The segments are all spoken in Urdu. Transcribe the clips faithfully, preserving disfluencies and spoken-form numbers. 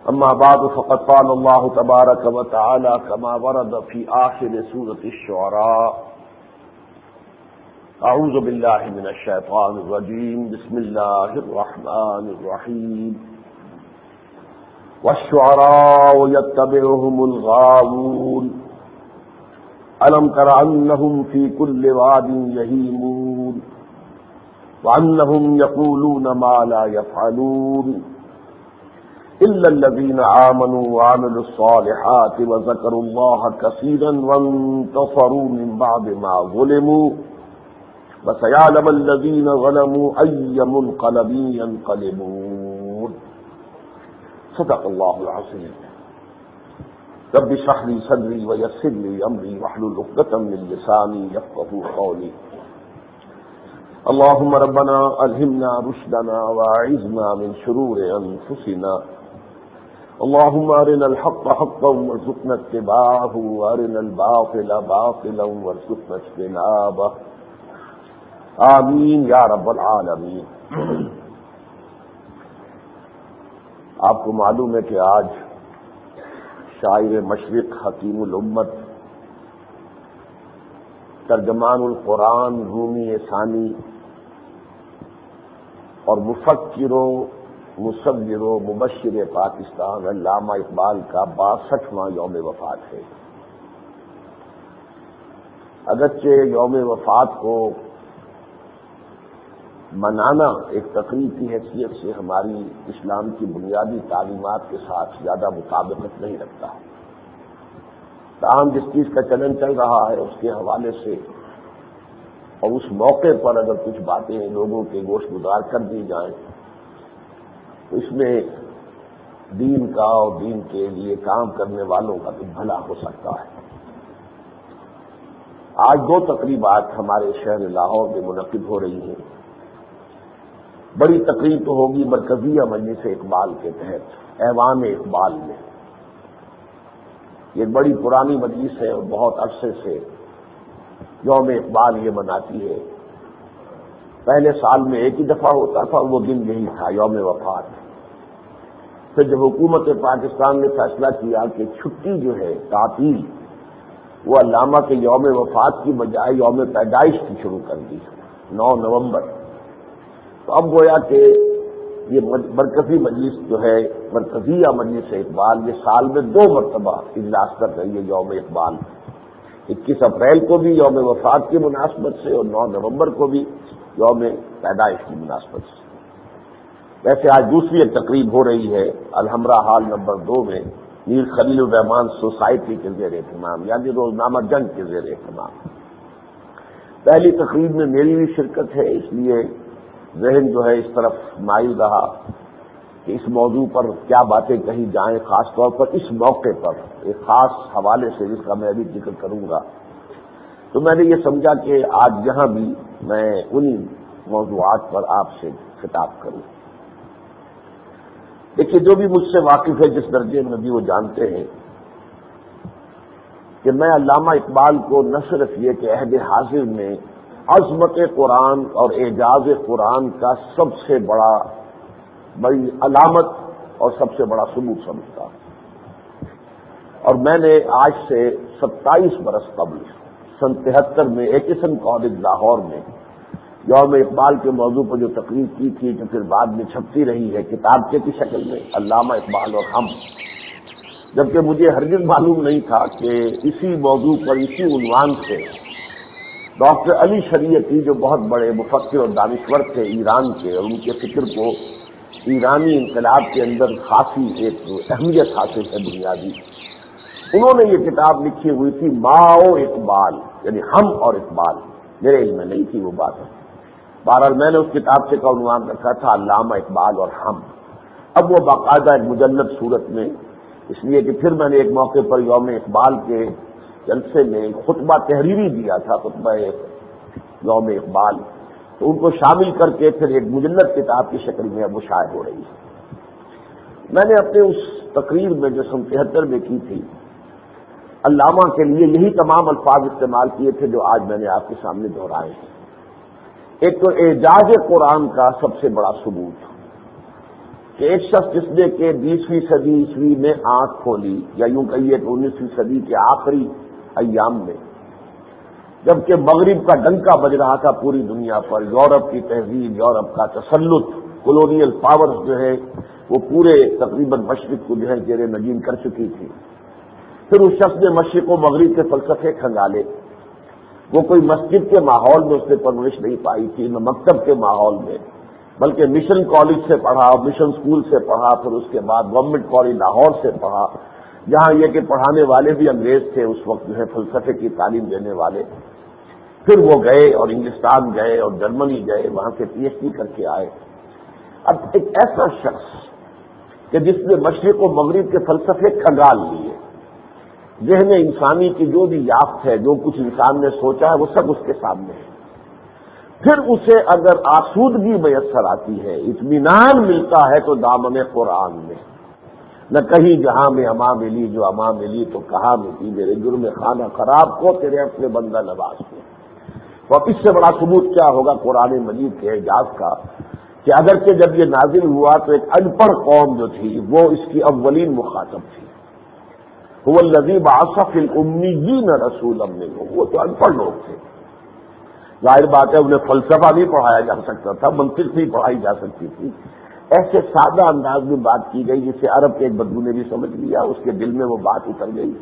أما بعد فقد قال الله تبارك وتعالى كما ورد في آخر سورة الشعراء أعوذ بالله من الشيطان الرجيم بسم الله الرحمن الرحيم والشعراء يتبعهم الغاوون ألم تر أنهم في كل واد يهيمون وأنهم يقولون ما لا يفعلون إلا الذين آمنوا وعملوا الصالحات وذكروا الله كثيرا وانتصروا من بعد ما ظلموا وسيعلم الذين ظلموا أي منقلب ينقلبون صدق الله العظيم رب اشرح لي صدري ويسر لي أمري واحلل عقدة من لساني يفقهوا قولي اللهم ربنا ألهمنا رشدنا وأعذنا من شرور أنفسنا اللهم أرنا الحق حقا وارزقنا اتباعه وأرنا الباطل باطلا وارزقنا اجتنابه آمین یا رب العالمین۔ آپ کو معلوم ہے کہ آج شاعر مشرق حکیم الامت ترجمان القرآن رومی ثانی اور مفکر و مصور و مبشر پاکستان علامہ اقبال کا باسٹھواں یوم وفات ہے۔ اگرچہ یوم وفات کو منانا ایک تقریب کی حیثیت سے ہماری اسلام کی بنیادی تعلیمات کے ساتھ زیادہ مطابقت نہیں رکھتا، تاہم جس چیز کا چلن چل رہا ہے اس کے حوالے سے اور اس موقع پر اگر کچھ باتیں لوگوں کے گوش گزار کر دی جائیں تو اس میں دین کا اور دین کے لیے کام کرنے والوں کا بھی بھلا ہو سکتا ہے۔ آج دو تقریبات ہمارے شہر لاہور میں منعقد ہو رہی ہیں۔ بڑی تقریب تو ہوگی مرکزیہ مجلس اقبال کے تحت ایوان اقبال میں، یہ بڑی پرانی مجلس ہے اور بہت عرصے سے یوم اقبال یہ مناتی ہے۔ پہلے سال میں ایک ہی دفعہ ہوتا تھا، وہ دن یہی تھا یوم وفات۔ پھر جب حکومت پاکستان نے فیصلہ کیا کہ چھٹی جو ہے تعطیل وہ علامہ کے یوم وفات کی بجائے یوم پیدائش کی شروع کر دی، نو نومبر، تو اب گویا کہ یہ مرکزی مجلس جو ہے مرکزیہ مجلس اقبال یہ سال میں دو مرتبہ اجلاس کر رہی ہے یوم اقبال، اکیس اپریل کو بھی یوم وفات کی مناسبت سے اور نو نومبر کو بھی یوم پیدائش کی مناسبت سے۔ ویسے آج دوسری ایک تقریب ہو رہی ہے الحمرا ہال نمبر دو میں میر خلیل الرحمان سوسائٹی کے زیر اہتمام، یعنی روزنامہ جنگ کے زیر اہتمام۔ پہلی تقریب میں میری بھی شرکت ہے، اس لیے ذہن جو ہے اس طرف مائل رہا کہ اس موضوع پر کیا باتیں کہی جائیں، خاص طور پر اس موقع پر ایک خاص حوالے سے جس کا میں ابھی ذکر کروں گا۔ تو میں نے یہ سمجھا کہ آج یہاں بھی میں انہی موضوعات پر آپ سے خطاب کروں۔ دیکھیے، جو بھی مجھ سے واقف ہے جس درجے میں بھی وہ جانتے ہیں کہ میں علامہ اقبال کو نہ صرف یہ کہ عہد حاضر میں عظمت قرآن اور اعجاز قرآن کا سب سے بڑا بڑی علامت اور سب سے بڑا ثبوت سمجھتا ہوں، اور میں نے آج سے ستائیس برس قبل سن تہتر میں ایکسن کالج لاہور میں یوم اقبال کے موضوع پر جو تقریر کی تھی جو پھر بعد میں چھپتی رہی ہے کتابچے کی شکل میں، علامہ اقبال اور ہم، جبکہ مجھے ہرگز معلوم نہیں تھا کہ اسی موضوع پر اسی عنوان سے ڈاکٹر علی شریعتی جو بہت بڑے مفکر اور دانشور تھے ایران کے، اور ان کے فکر کو ایرانی انقلاب کے اندر خاصی ایک اہمیت حاصل ہے بنیادی، انہوں نے یہ کتاب لکھی ہوئی تھی ماؤ اقبال، یعنی ہم اور اقبال۔ میرے علم میں نہیں تھی وہ بات، بہرحال میں نے اس کتاب سے کا عنوان رکھا تھا علامہ اقبال اور ہم۔ اب وہ باقاعدہ ایک مجلد صورت میں، اس لیے کہ پھر میں نے ایک موقع پر یوم اقبال کے جلسے میں خطبہ تحریری دیا تھا، خطبہ یوم اقبال، تو ان کو شامل کر کے پھر ایک مجلد کتاب کی شکل میں اب وہ شائع ہو رہی ہے۔ میں نے اپنے اس تقریر میں جو سن تہتر میں کی تھی علامہ کے لیے یہی تمام الفاظ استعمال کیے تھے جو آج میں نے آپ کے سامنے دہرائے ہیں۔ ایک تو اعجاز قرآن کا سب سے بڑا ثبوت کہ ایک شخص جس نے کہ بیسویں صدی عیسوی میں آنکھ کھولی، یا یوں کہیے کہ انیسویں صدی کے آخری ایام میں، جبکہ مغرب کا ڈنکا بج رہا تھا پوری دنیا پر، یورپ کی تہذیب، یورپ کا تسلط، کولونیل پاورز جو ہے وہ پورے تقریباً مشرق کو جو ہے زیر نگین کر چکی تھی. پھر اس شخص نے مشرق و مغرب کے فلسفے کھنگالے. وہ کوئی مسجد کے ماحول میں اس نے پرورش نہیں پائی تھی، نہ مکتب کے ماحول میں، بلکہ مشن کالج سے پڑھا، مشن اسکول سے پڑھا، پھر اس کے بعد گورنمنٹ کالج لاہور سے پڑھا، جہاں یہ کہ پڑھانے والے بھی انگریز تھے اس وقت جو ہے فلسفے کی تعلیم دینے والے. پھر وہ گئے اور انگلستان گئے اور جرمنی گئے، وہاں سے پی ایچ ڈی کر کے آئے. اب ایک ایسا شخص کہ جس نے مشرق و مغرب کے فلسفے کھنگال لیے، ذہن انسانی کی جو بھی یافت ہے، جو کچھ انسان نے سوچا ہے وہ سب اس کے سامنے ہے. پھر اسے اگر آسودگی میسر آتی ہے، اطمینان ملتا ہے تو دامن قرآن میں، نہ کہیں جہاں میں اما ملی جو اما ملی تو کہاں ملی میرے جرم خانہ خراب کو تیرے اپنے بندہ نواز کو. اور اس سے بڑا ثبوت کیا ہوگا قرآن مجید کے اعجاز کا، کہ اگرچہ جب یہ نازل ہوا تو ایک ان پڑھ قوم جو تھی وہ اس کی اولین مخاطب تھی. هو الذی بعث فی الامیین رسولا منہم، وہ تو ان پڑھ لوگ تھے. ظاہر بات ہے انہیں فلسفہ نہیں پڑھایا جا سکتا تھا، منطق نہیں پڑھائی جا سکتی تھی. ایسے سادہ انداز میں بات کی گئی جسے عرب کے ایک بدو نے بھی سمجھ لیا، اس کے دل میں وہ بات اتر گئی.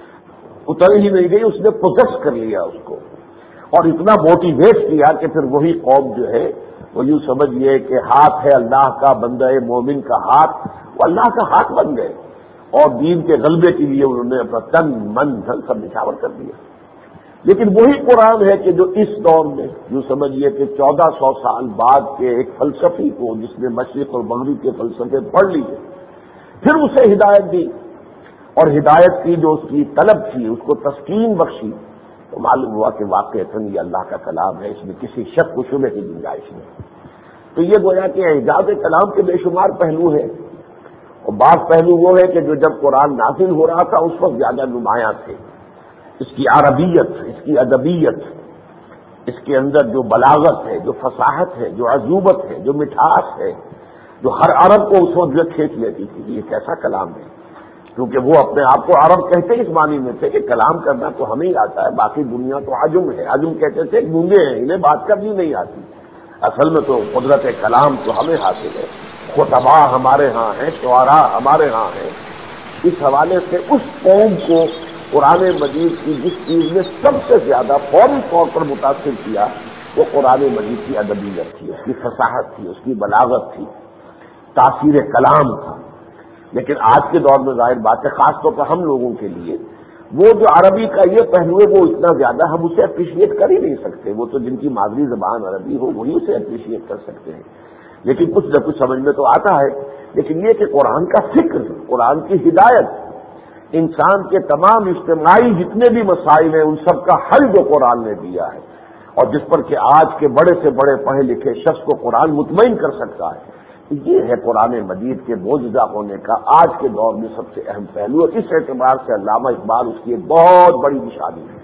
اتر ہی نہیں گئی، اس نے پوزیس کر لیا اس کو، اور اتنا موٹیویٹ کیا کہ پھر وہی قوم جو ہے وہ یوں سمجھئے کہ ہاتھ ہے اللہ کا، بندہ مومن کا ہاتھ، وہ اللہ کا ہاتھ بن گئے، اور دین کے غلبے کے لیے انہوں نے اپنا تن من دھن سب نچھاور کر دیا. لیکن وہی قرآن ہے کہ جو اس دور میں یوں سمجھئے کہ چودہ سو سال بعد کے ایک فلسفی کو جس نے مشرق اور مغرب کے فلسفے پڑھ لیے، پھر اسے ہدایت دی، اور ہدایت کی جو اس کی طلب تھی اس کو تسکین بخشی، تو معلوم ہوا کہ واقعتاً یہ اللہ کا کلام ہے، اس میں کسی شک و شبہ کی گنجائش نہیں. تو یہ گویا کہ اعجاز کلام کے بے شمار پہلو ہیں، اور بعض پہلو وہ ہے کہ جو جب قرآن نازل ہو رہا تھا اس وقت زیادہ نمایاں تھے. اس کی عربیت، اس کی ادبیت، اس کے اندر جو بلاغت ہے، جو فصاحت ہے، جو عذوبت ہے، جو مٹھاس ہے، جو ہر عرب کو اس وقت جو کھینچ لیتی تھی. یہ کیسا کلام ہے، کیونکہ وہ اپنے آپ کو عرب کہتے اس معنی میں تھے کہ کلام کرنا تو ہمیں ہی آتا ہے، باقی دنیا تو عجم ہے. عجم کہتے تھے گونگے ہیں، انہیں بات کرنی نہیں آتی. اصل میں تو قدرت کلام تو ہمیں حاصل ہے. خطباء ہمارے ہاں ہیں، شعراء ہمارے ہاں ہیں. اس حوالے سے اس قوم کو قرآن مجید کی جس چیز نے سب سے زیادہ فوری طور پر متاثر کیا وہ قرآن مجید کی ادبیت تھی، اس کی فصاحت تھی، اس کی بلاغت تھی، تاثیر کلام تھا. لیکن آج کے دور میں ظاہر بات ہے، خاص طور پر ہم لوگوں کے لیے وہ جو عربی کا یہ پہلو ہے وہ اتنا زیادہ ہم اسے اپریشیٹ کر ہی نہیں سکتے. وہ تو جن کی مادری زبان عربی ہو وہی اسے اپریشیٹ کر سکتے ہیں، لیکن کچھ نہ کچھ سمجھ میں تو آتا ہے. لیکن یہ کہ قرآن کا فکر، قرآن کی ہدایت، انسان کے تمام اجتماعی جتنے بھی مسائل ہیں ان سب کا حل جو قرآن نے دیا ہے، اور جس پر کہ آج کے بڑے سے بڑے پڑھے لکھے شخص کو قرآن مطمئن کر سکتا ہے، یہ ہے قرآن مجید کے معجزہ ہونے کا آج کے دور میں سب سے اہم پہلو. اور اس اعتبار سے علامہ اقبال اس کی ایک بہت بڑی نشانی ہے.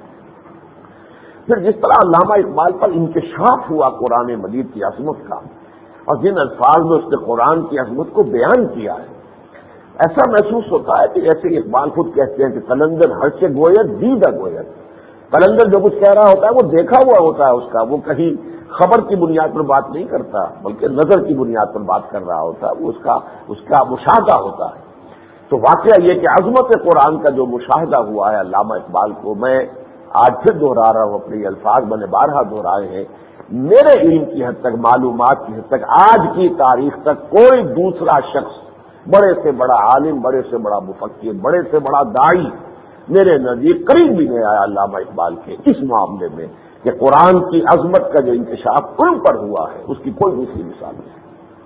پھر جس طرح علامہ اقبال پر انکشاف ہوا قرآن مجید کی عظمت کا، اور جن الفاظ میں اس نے قرآن کی عظمت کو بیان کیا ہے، ایسا محسوس ہوتا ہے کہ جیسے اقبال خود کہتے ہیں کہ قلندر ہر سے گویت دیدہ گویت. قلندر جو کچھ کہہ رہا ہوتا ہے وہ دیکھا ہوا ہوتا ہے اس کا، وہ کہیں خبر کی بنیاد پر بات نہیں کرتا بلکہ نظر کی بنیاد پر بات کر رہا ہوتا ہے، وہ اس کا اس کا مشاہدہ ہوتا ہے. تو واقعہ یہ کہ عظمت قرآن کا جو مشاہدہ ہوا ہے علامہ اقبال کو، میں آج پھر دہرا رہا ہوں، اپنے الفاظ میں نے بارہا دہرائے ہیں. میرے علم کی حد تک، معلومات کی حد تک، آج کی تاریخ تک کوئی دوسرا شخص بڑے سے بڑا عالم، بڑے سے بڑا مفکر، بڑے سے بڑا داعی میرے نزدیک قریب بھی نہیں آیا علامہ اقبال کے اس معاملے میں کہ قرآن کی عظمت کا جو انکشاف ان پر ہوا ہے اس کی کوئی دوسری مثال نہیں.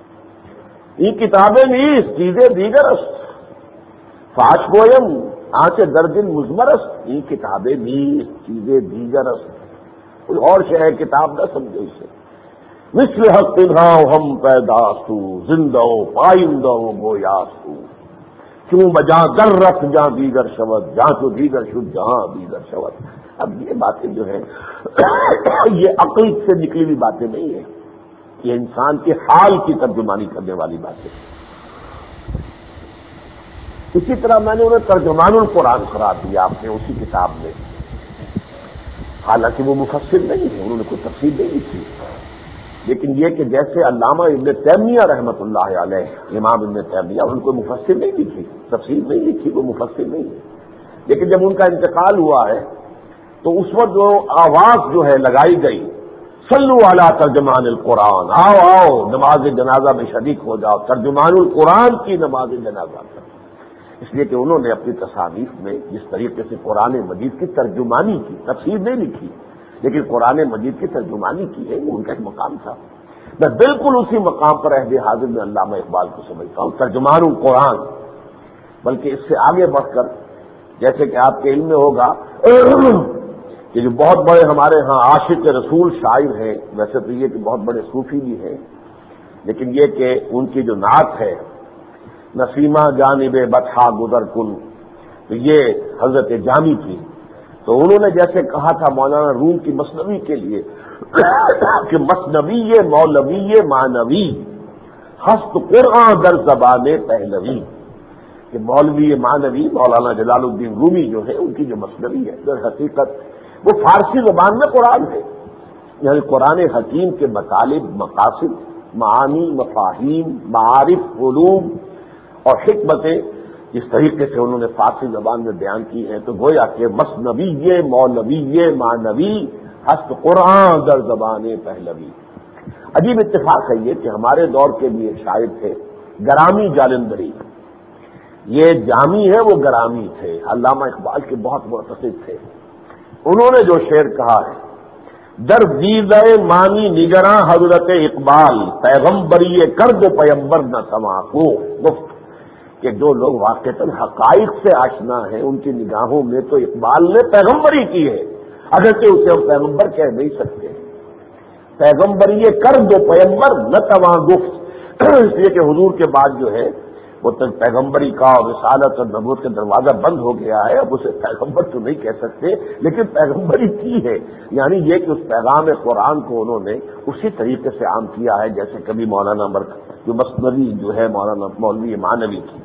یہ کتابیں نیز چیزیں دیگر است، فاش گویم آنچ دردن مزمرست. یہ کتابیں نیز چیزیں دیگر است، کوئی اور شے ہے کتاب نہ سمجھے اسے. مثل حق تنہاؤ ہم پیداستو، زندہ پائندہ گویاستو، کیوں بجاں در رکھ جہاں دیگر شود، جہاں تو دیگر شد جہاں دیگر شود. اب یہ باتیں جو ہیں یہ عقل سے نکلی ہوئی باتیں نہیں ہیں، یہ انسان کے حال کی ترجمانی کرنے والی باتیں. اسی طرح میں نے انہیں ترجمان القرآن قرار دیا اپنے اسی کتاب میں، حالانکہ وہ مفسر نہیں ہے، انہوں نے کوئی تفسیر نہیں لکھی، لیکن یہ کہ جیسے علامہ ابن تیمیہ رحمۃ اللہ علیہ، امام ابن تیمیہ، انہوں نے کوئی مفسر نہیں لکھی، تفسیر نہیں لکھی، کوئی مفسر نہیں ہے، لیکن جب ان کا انتقال ہوا ہے تو اس وقت جو آواز جو ہے لگائی گئی، صلو علی ترجمان القرآن، آؤ آؤ نماز جنازہ میں شریک ہو جاؤ، ترجمان القرآن کی نماز جنازہ کرو، اس لیے کہ انہوں نے اپنی تصانیف میں جس طریقے سے قرآن مجید کی ترجمانی کی، تفسیر نہیں لکھی لیکن قرآن مجید کی ترجمانی کی ہے، وہ ان کا ایک مقام تھا۔ میں بالکل اسی مقام پر عہد حاضر میں علامہ اقبال کو سمجھتا ہوں، ترجمان القرآن، بلکہ اس سے آگے بڑھ کر جیسے کہ آپ کے علم میں ہوگا کہ جو بہت بڑے ہمارے ہاں عاشق رسول شاعر ہیں، ویسے تو یہ کہ بہت بڑے صوفی بھی ہیں، لیکن یہ کہ ان کی جو نعت ہے نسیمہ جانب بطحا گزر کن، تو یہ حضرت جامی تھی، تو انہوں نے جیسے کہا تھا مولانا روم کی مثنوی کے لیے کہ مثنوی مولوی معنوی ہست قرآن در زبان پہلوی، کہ مولوی معنوی مولانا جلال الدین رومی جو ہے ان کی جو مثنوی ہے در حقیقت وہ فارسی زبان میں قرآن ہے، یعنی قرآن حکیم کے مطالب، مقاصد، معانی، مفاہیم، معارف، علوم اور حکمتیں جس طریقے سے انہوں نے فارسی زبان میں بیان کی ہیں، تو گویا کہ مثنوی مولوی معنوی ہست قرآن در زبان پہلوی۔ عجیب اتفاق ہے یہ کہ ہمارے دور کے بھی ایک شاعر تھے گرامی جالندری، یہ جامی ہے وہ گرامی تھے، علامہ اقبال کے بہت معتقد تھے، انہوں نے جو شعر کہا ہے، در دیدہ مانی نگراں حضرت اقبال پیغمبری کرد و پیمبر نہ سماکو، گفت کہ جو لوگ واقعتاً حقائق سے آشنا ہیں ان کی نگاہوں میں تو اقبال نے پیغمبری کی ہے، اگرچہ اسے ہم پیغمبر کہہ نہیں سکتے، پیغمبری کرد و پیمبر نہ تواں گفت، اس لیے کہ حضور کے بعد جو ہے وہ تو پیغمبری کا اور رسالت اور نبوت کا دروازہ بند ہو گیا ہے، اب اسے پیغمبر تو نہیں کہہ سکتے لیکن پیغمبری کی ہے، یعنی یہ کہ اس پیغام قرآن کو انہوں نے اسی طریقے سے عام کیا ہے جیسے کبھی مولانا مرک جو مثنوی جو ہے مولانا مولوی معنوی کی۔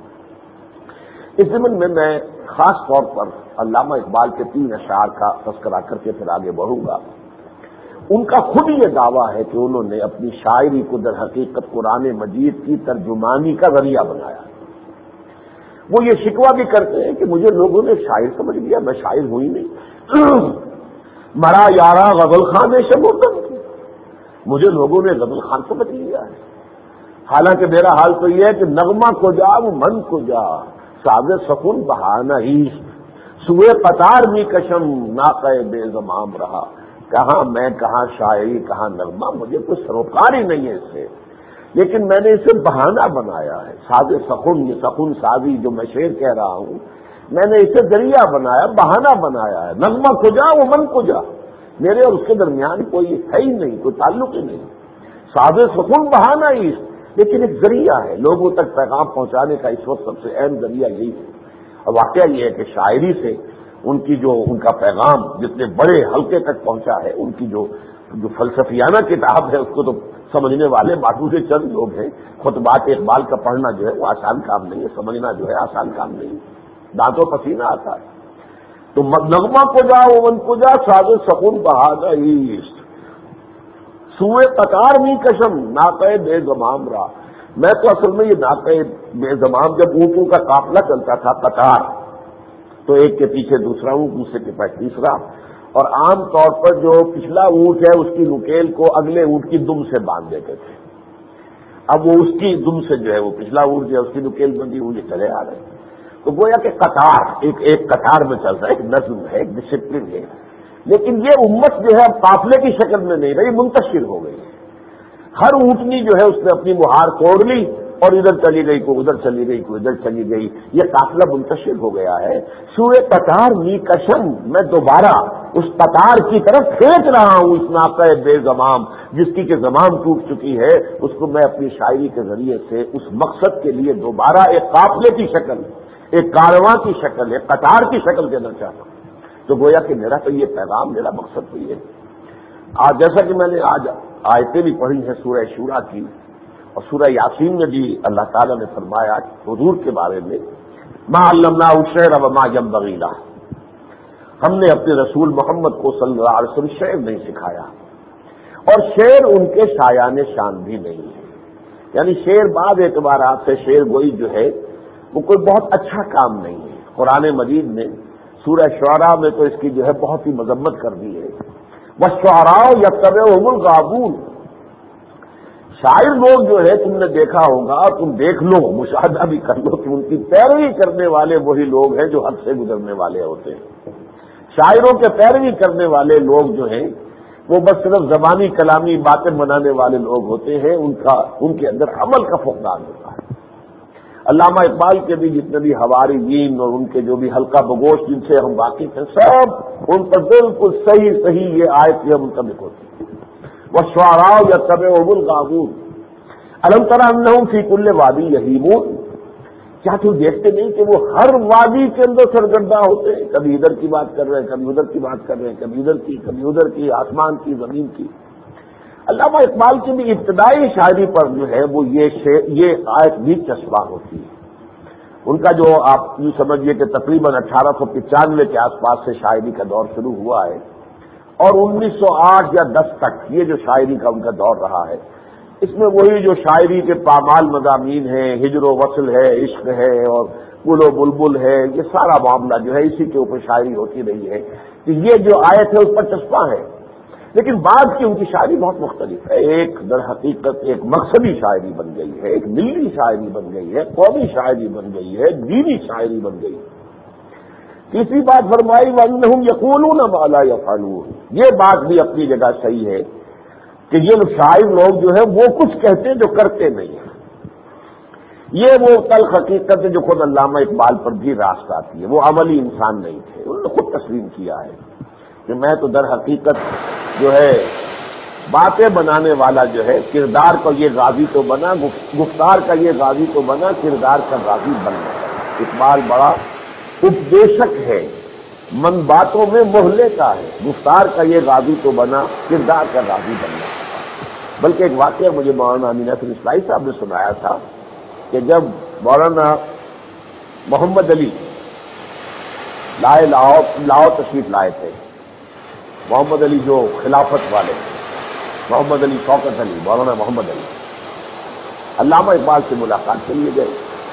اس ضمن میں میں خاص طور پر علامہ اقبال کے تین اشعار کا تذکرہ کر کے پھر آگے بڑھوں گا۔ ان کا خود یہ دعویٰ ہے کہ انہوں نے اپنی شاعری کو در حقیقت قرآن مجید کی ترجمانی کا ذریعہ بنایا، وہ یہ شکوہ بھی کرتے ہیں کہ مجھے لوگوں نے شاعر سمجھ لیا، میں شاعر ہوئی نہیں، مرا یارا غزل خان شبوتن، مجھے لوگوں نے غزل خان سمجھ لیا ہے، حالانکہ میرا حال تو یہ ہے کہ نغمہ کو جا وہ من کو جا، ساز سکون بہانہ عیش، سوئے قطار می کشم ناقہ بے زمام رہا، کہاں میں کہاں شاعری کہاں نغمہ، مجھے کوئی سروکار ہی نہیں ہے اس سے، لیکن میں نے اسے بہانہ بنایا ہے، ساز سخن یہ سخن سازی جو میں شعر کہہ رہا ہوں میں نے اسے ذریعہ بنایا، بہانہ بنایا ہے، نغمہ کو جا وہ من کو جا، میرے اور اس کے درمیان کوئی ہے ہی نہیں، کوئی تعلق ہی نہیں، ساز سخن بہانہ ہی، لیکن ایک ذریعہ ہے لوگوں تک پیغام پہنچانے کا، اس وقت سب سے اہم ذریعہ یہی ہے۔ اور واقعہ یہ ہے کہ شاعری سے ان کی جو ان کا پیغام جتنے بڑے حلقے تک پہنچا ہے، ان کی جو جو فلسفیانہ کتاب ہے اس کو تو سمجھنے والے معدود چند لوگ ہیں، خطبات اقبال کا پڑھنا جو ہے وہ آسان کام نہیں ہے، سمجھنا جو ہے آسان کام نہیں، دانتوں پسینہ آتا ہے۔ تو نغمہ کو جا وہ من کو جا، ساز سکون بہانہ عیش، سوئے قطار می کشم ناقہ بے زمام را، میں تو اصل میں یہ ناقہ بے زمام جب اونٹوں کا قافلہ چلتا تھا قطار، تو ایک کے پیچھے دوسرا اونٹ، دوسرے کے پاس تیسرا، اور عام طور پر جو پچھلا اونٹ ہے اس کی نکیل کو اگلے اونٹ کی دم سے باندھ دیتے تھے، اب وہ اس کی دم سے جو ہے وہ پچھلا اونٹ جو ہے اس کی نکیل بندی ہوئی چلے آ رہے ہیں، تو گویا کہ قطار ایک ایک قطار میں چل رہا ہے، ایک نظم ہے، ایک ڈسپلن ہے، لیکن یہ امت جو ہے اب قافلے کی شکل میں نہیں رہی، منتشر ہو گئی، ہر اونٹنی جو ہے اس نے اپنی مہار توڑ لی اور ادھر چلی گئی، کو ادھر چلی گئی، کو ادھر چلی گئی، یہ قافلہ منتشر ہو گیا ہے۔ سوئے قطار می کشم، میں دوبارہ اس قطار کی طرف کھینچ رہا ہوں اس ناقہ بے زمام، جس کی کہ زمام ٹوٹ چکی ہے، اس کو میں اپنی شاعری کے ذریعے سے اس مقصد کے لیے دوبارہ ایک قافلے کی شکل، ایک کارواں کی شکل، ایک قطار کی شکل دینا چاہتا ہوں۔ تو گویا کہ میرا تو یہ پیغام، میرا مقصد تو یہ ہے۔ آج جیسا کہ میں نے آج آیتیں بھی پڑھی ہیں سورہ شورا کی، اور سورہ یاسین میں بھی اللہ تعالیٰ نے فرمایا حضور کے بارے میں ما علمناہ الشعر وما ينبغی لہ، ہم نے اپنے رسول محمد کو صلی اللہ علیہ وسلم شعر نہیں سکھایا، اور شعر ان کے شایان شان بھی نہیں ہے۔ یعنی شعر بعض اعتبارات سے شعر گوئی جو ہے وہ کوئی بہت اچھا کام نہیں ہے۔ قرآن مجید نے سورہ شعراء میں تو اس کی جو ہے بہت ہی مذمت کر دی ہے، وَالشُّعَرَاءُ يَتَّبِعُهُمُ الْغَاوُونَ، شاعر لوگ جو ہے تم نے دیکھا ہوگا، تم دیکھ لو، مشاہدہ بھی کر لو کہ ان کی پیروی کرنے والے وہی لوگ ہیں جو حد سے گزرنے والے ہوتے ہیں۔ شاعروں کے پیروی کرنے والے لوگ جو ہیں وہ بس صرف زبانی کلامی باتیں بنانے والے لوگ ہوتے ہیں، ان کا ان کے اندر عمل کا فقدان ہوتا ہے۔ علامہ اقبال کے بھی جتنے بھی حواریین اور ان کے جو بھی حلقہ بگوش جن سے ہم واقف ہیں، سب ان پر بالکل صحیح صحیح یہ آیت یہ منطبق ہوتی ہے، وَالشُّعَرَاءُ يَتَّبِعُهُمُ الْغَاوُونَ أَلَمْ تَرَ أَنَّهُمْ فِي كُلِّ وَادٍ يَهِيمُونَ، کیا تم دیکھتے نہیں کہ وہ ہر وادی کے اندر سرگرداں ہوتے ہیں، کبھی ادھر کی بات کر رہے ہیں، کبھی ادھر کی بات کر رہے ہیں، کبھی ادھر کی کبھی ادھر کی، آسمان کی زمین کی۔ علامہ اقبال کی بھی ابتدائی شاعری پر جو ہے وہ یہ یہ آیت بھی چسپاں ہوتی ہے۔ ان کا جو آپ یوں سمجھیے کہ تقریباً اٹھارہ سو پچانوے کے آس پاس سے شاعری کا دور شروع ہوا ہے، اور انیس سو آٹھ یا دس تک یہ جو شاعری کا ان کا دور رہا ہے، اس میں وہی جو شاعری کے پامال مضامین ہیں، ہجر و وصل ہے، عشق ہے اور گل و بلبل ہے، یہ سارا معاملہ جو ہے اسی کے اوپر شاعری ہوتی رہی ہے کہ یہ جو آیت ہے اس پر چسپاں ہے۔ لیکن بعد کی ان کی شاعری بہت مختلف ہے، ایک در حقیقت ایک مقصدی شاعری بن گئی ہے، ایک ملی شاعری بن گئی ہے، قومی شاعری بن گئی ہے، دینی شاعری بن گئی ہے۔ تیسری بات فرمائی وَأَنَّهُمْ يَقُولُونَ مَا لَا يَفْعَلُونَ، یہ بات بھی اپنی جگہ صحیح ہے کہ یہ شاعر لوگ جو ہے وہ کچھ کہتے ہیں جو کرتے نہیں ہیں۔ یہ وہ تلخ حقیقت ہے جو خود علامہ اقبال پر بھی راست آتی ہے، وہ عملی انسان نہیں تھے، انہوں نے خود تسلیم کیا ہے کہ میں تو در حقیقت جو ہے باتیں بنانے والا جو ہے، کردار کا یہ غازی تو بنا، گفتار کا یہ غازی تو بنا، کردار کا غازی بن گیا۔ اقبال بڑا اپدیشک ہے، من باتوں میں محلے کا ہے، گفتار کا یہ غازی تو بنا، کردار کا غازی بن گیا۔ بلکہ ایک واقعہ مجھے مولانا امین احسن اصلاحی صاحب نے سنایا تھا کہ جب مولانا محمد علی لائے لاؤ لاؤ تشریف لائے تھے، محمد علی جو خلافت والے، محمد علی شوکت علی، مولانا محمد علی علامہ اقبال سے ملاقات کے لیے گئے،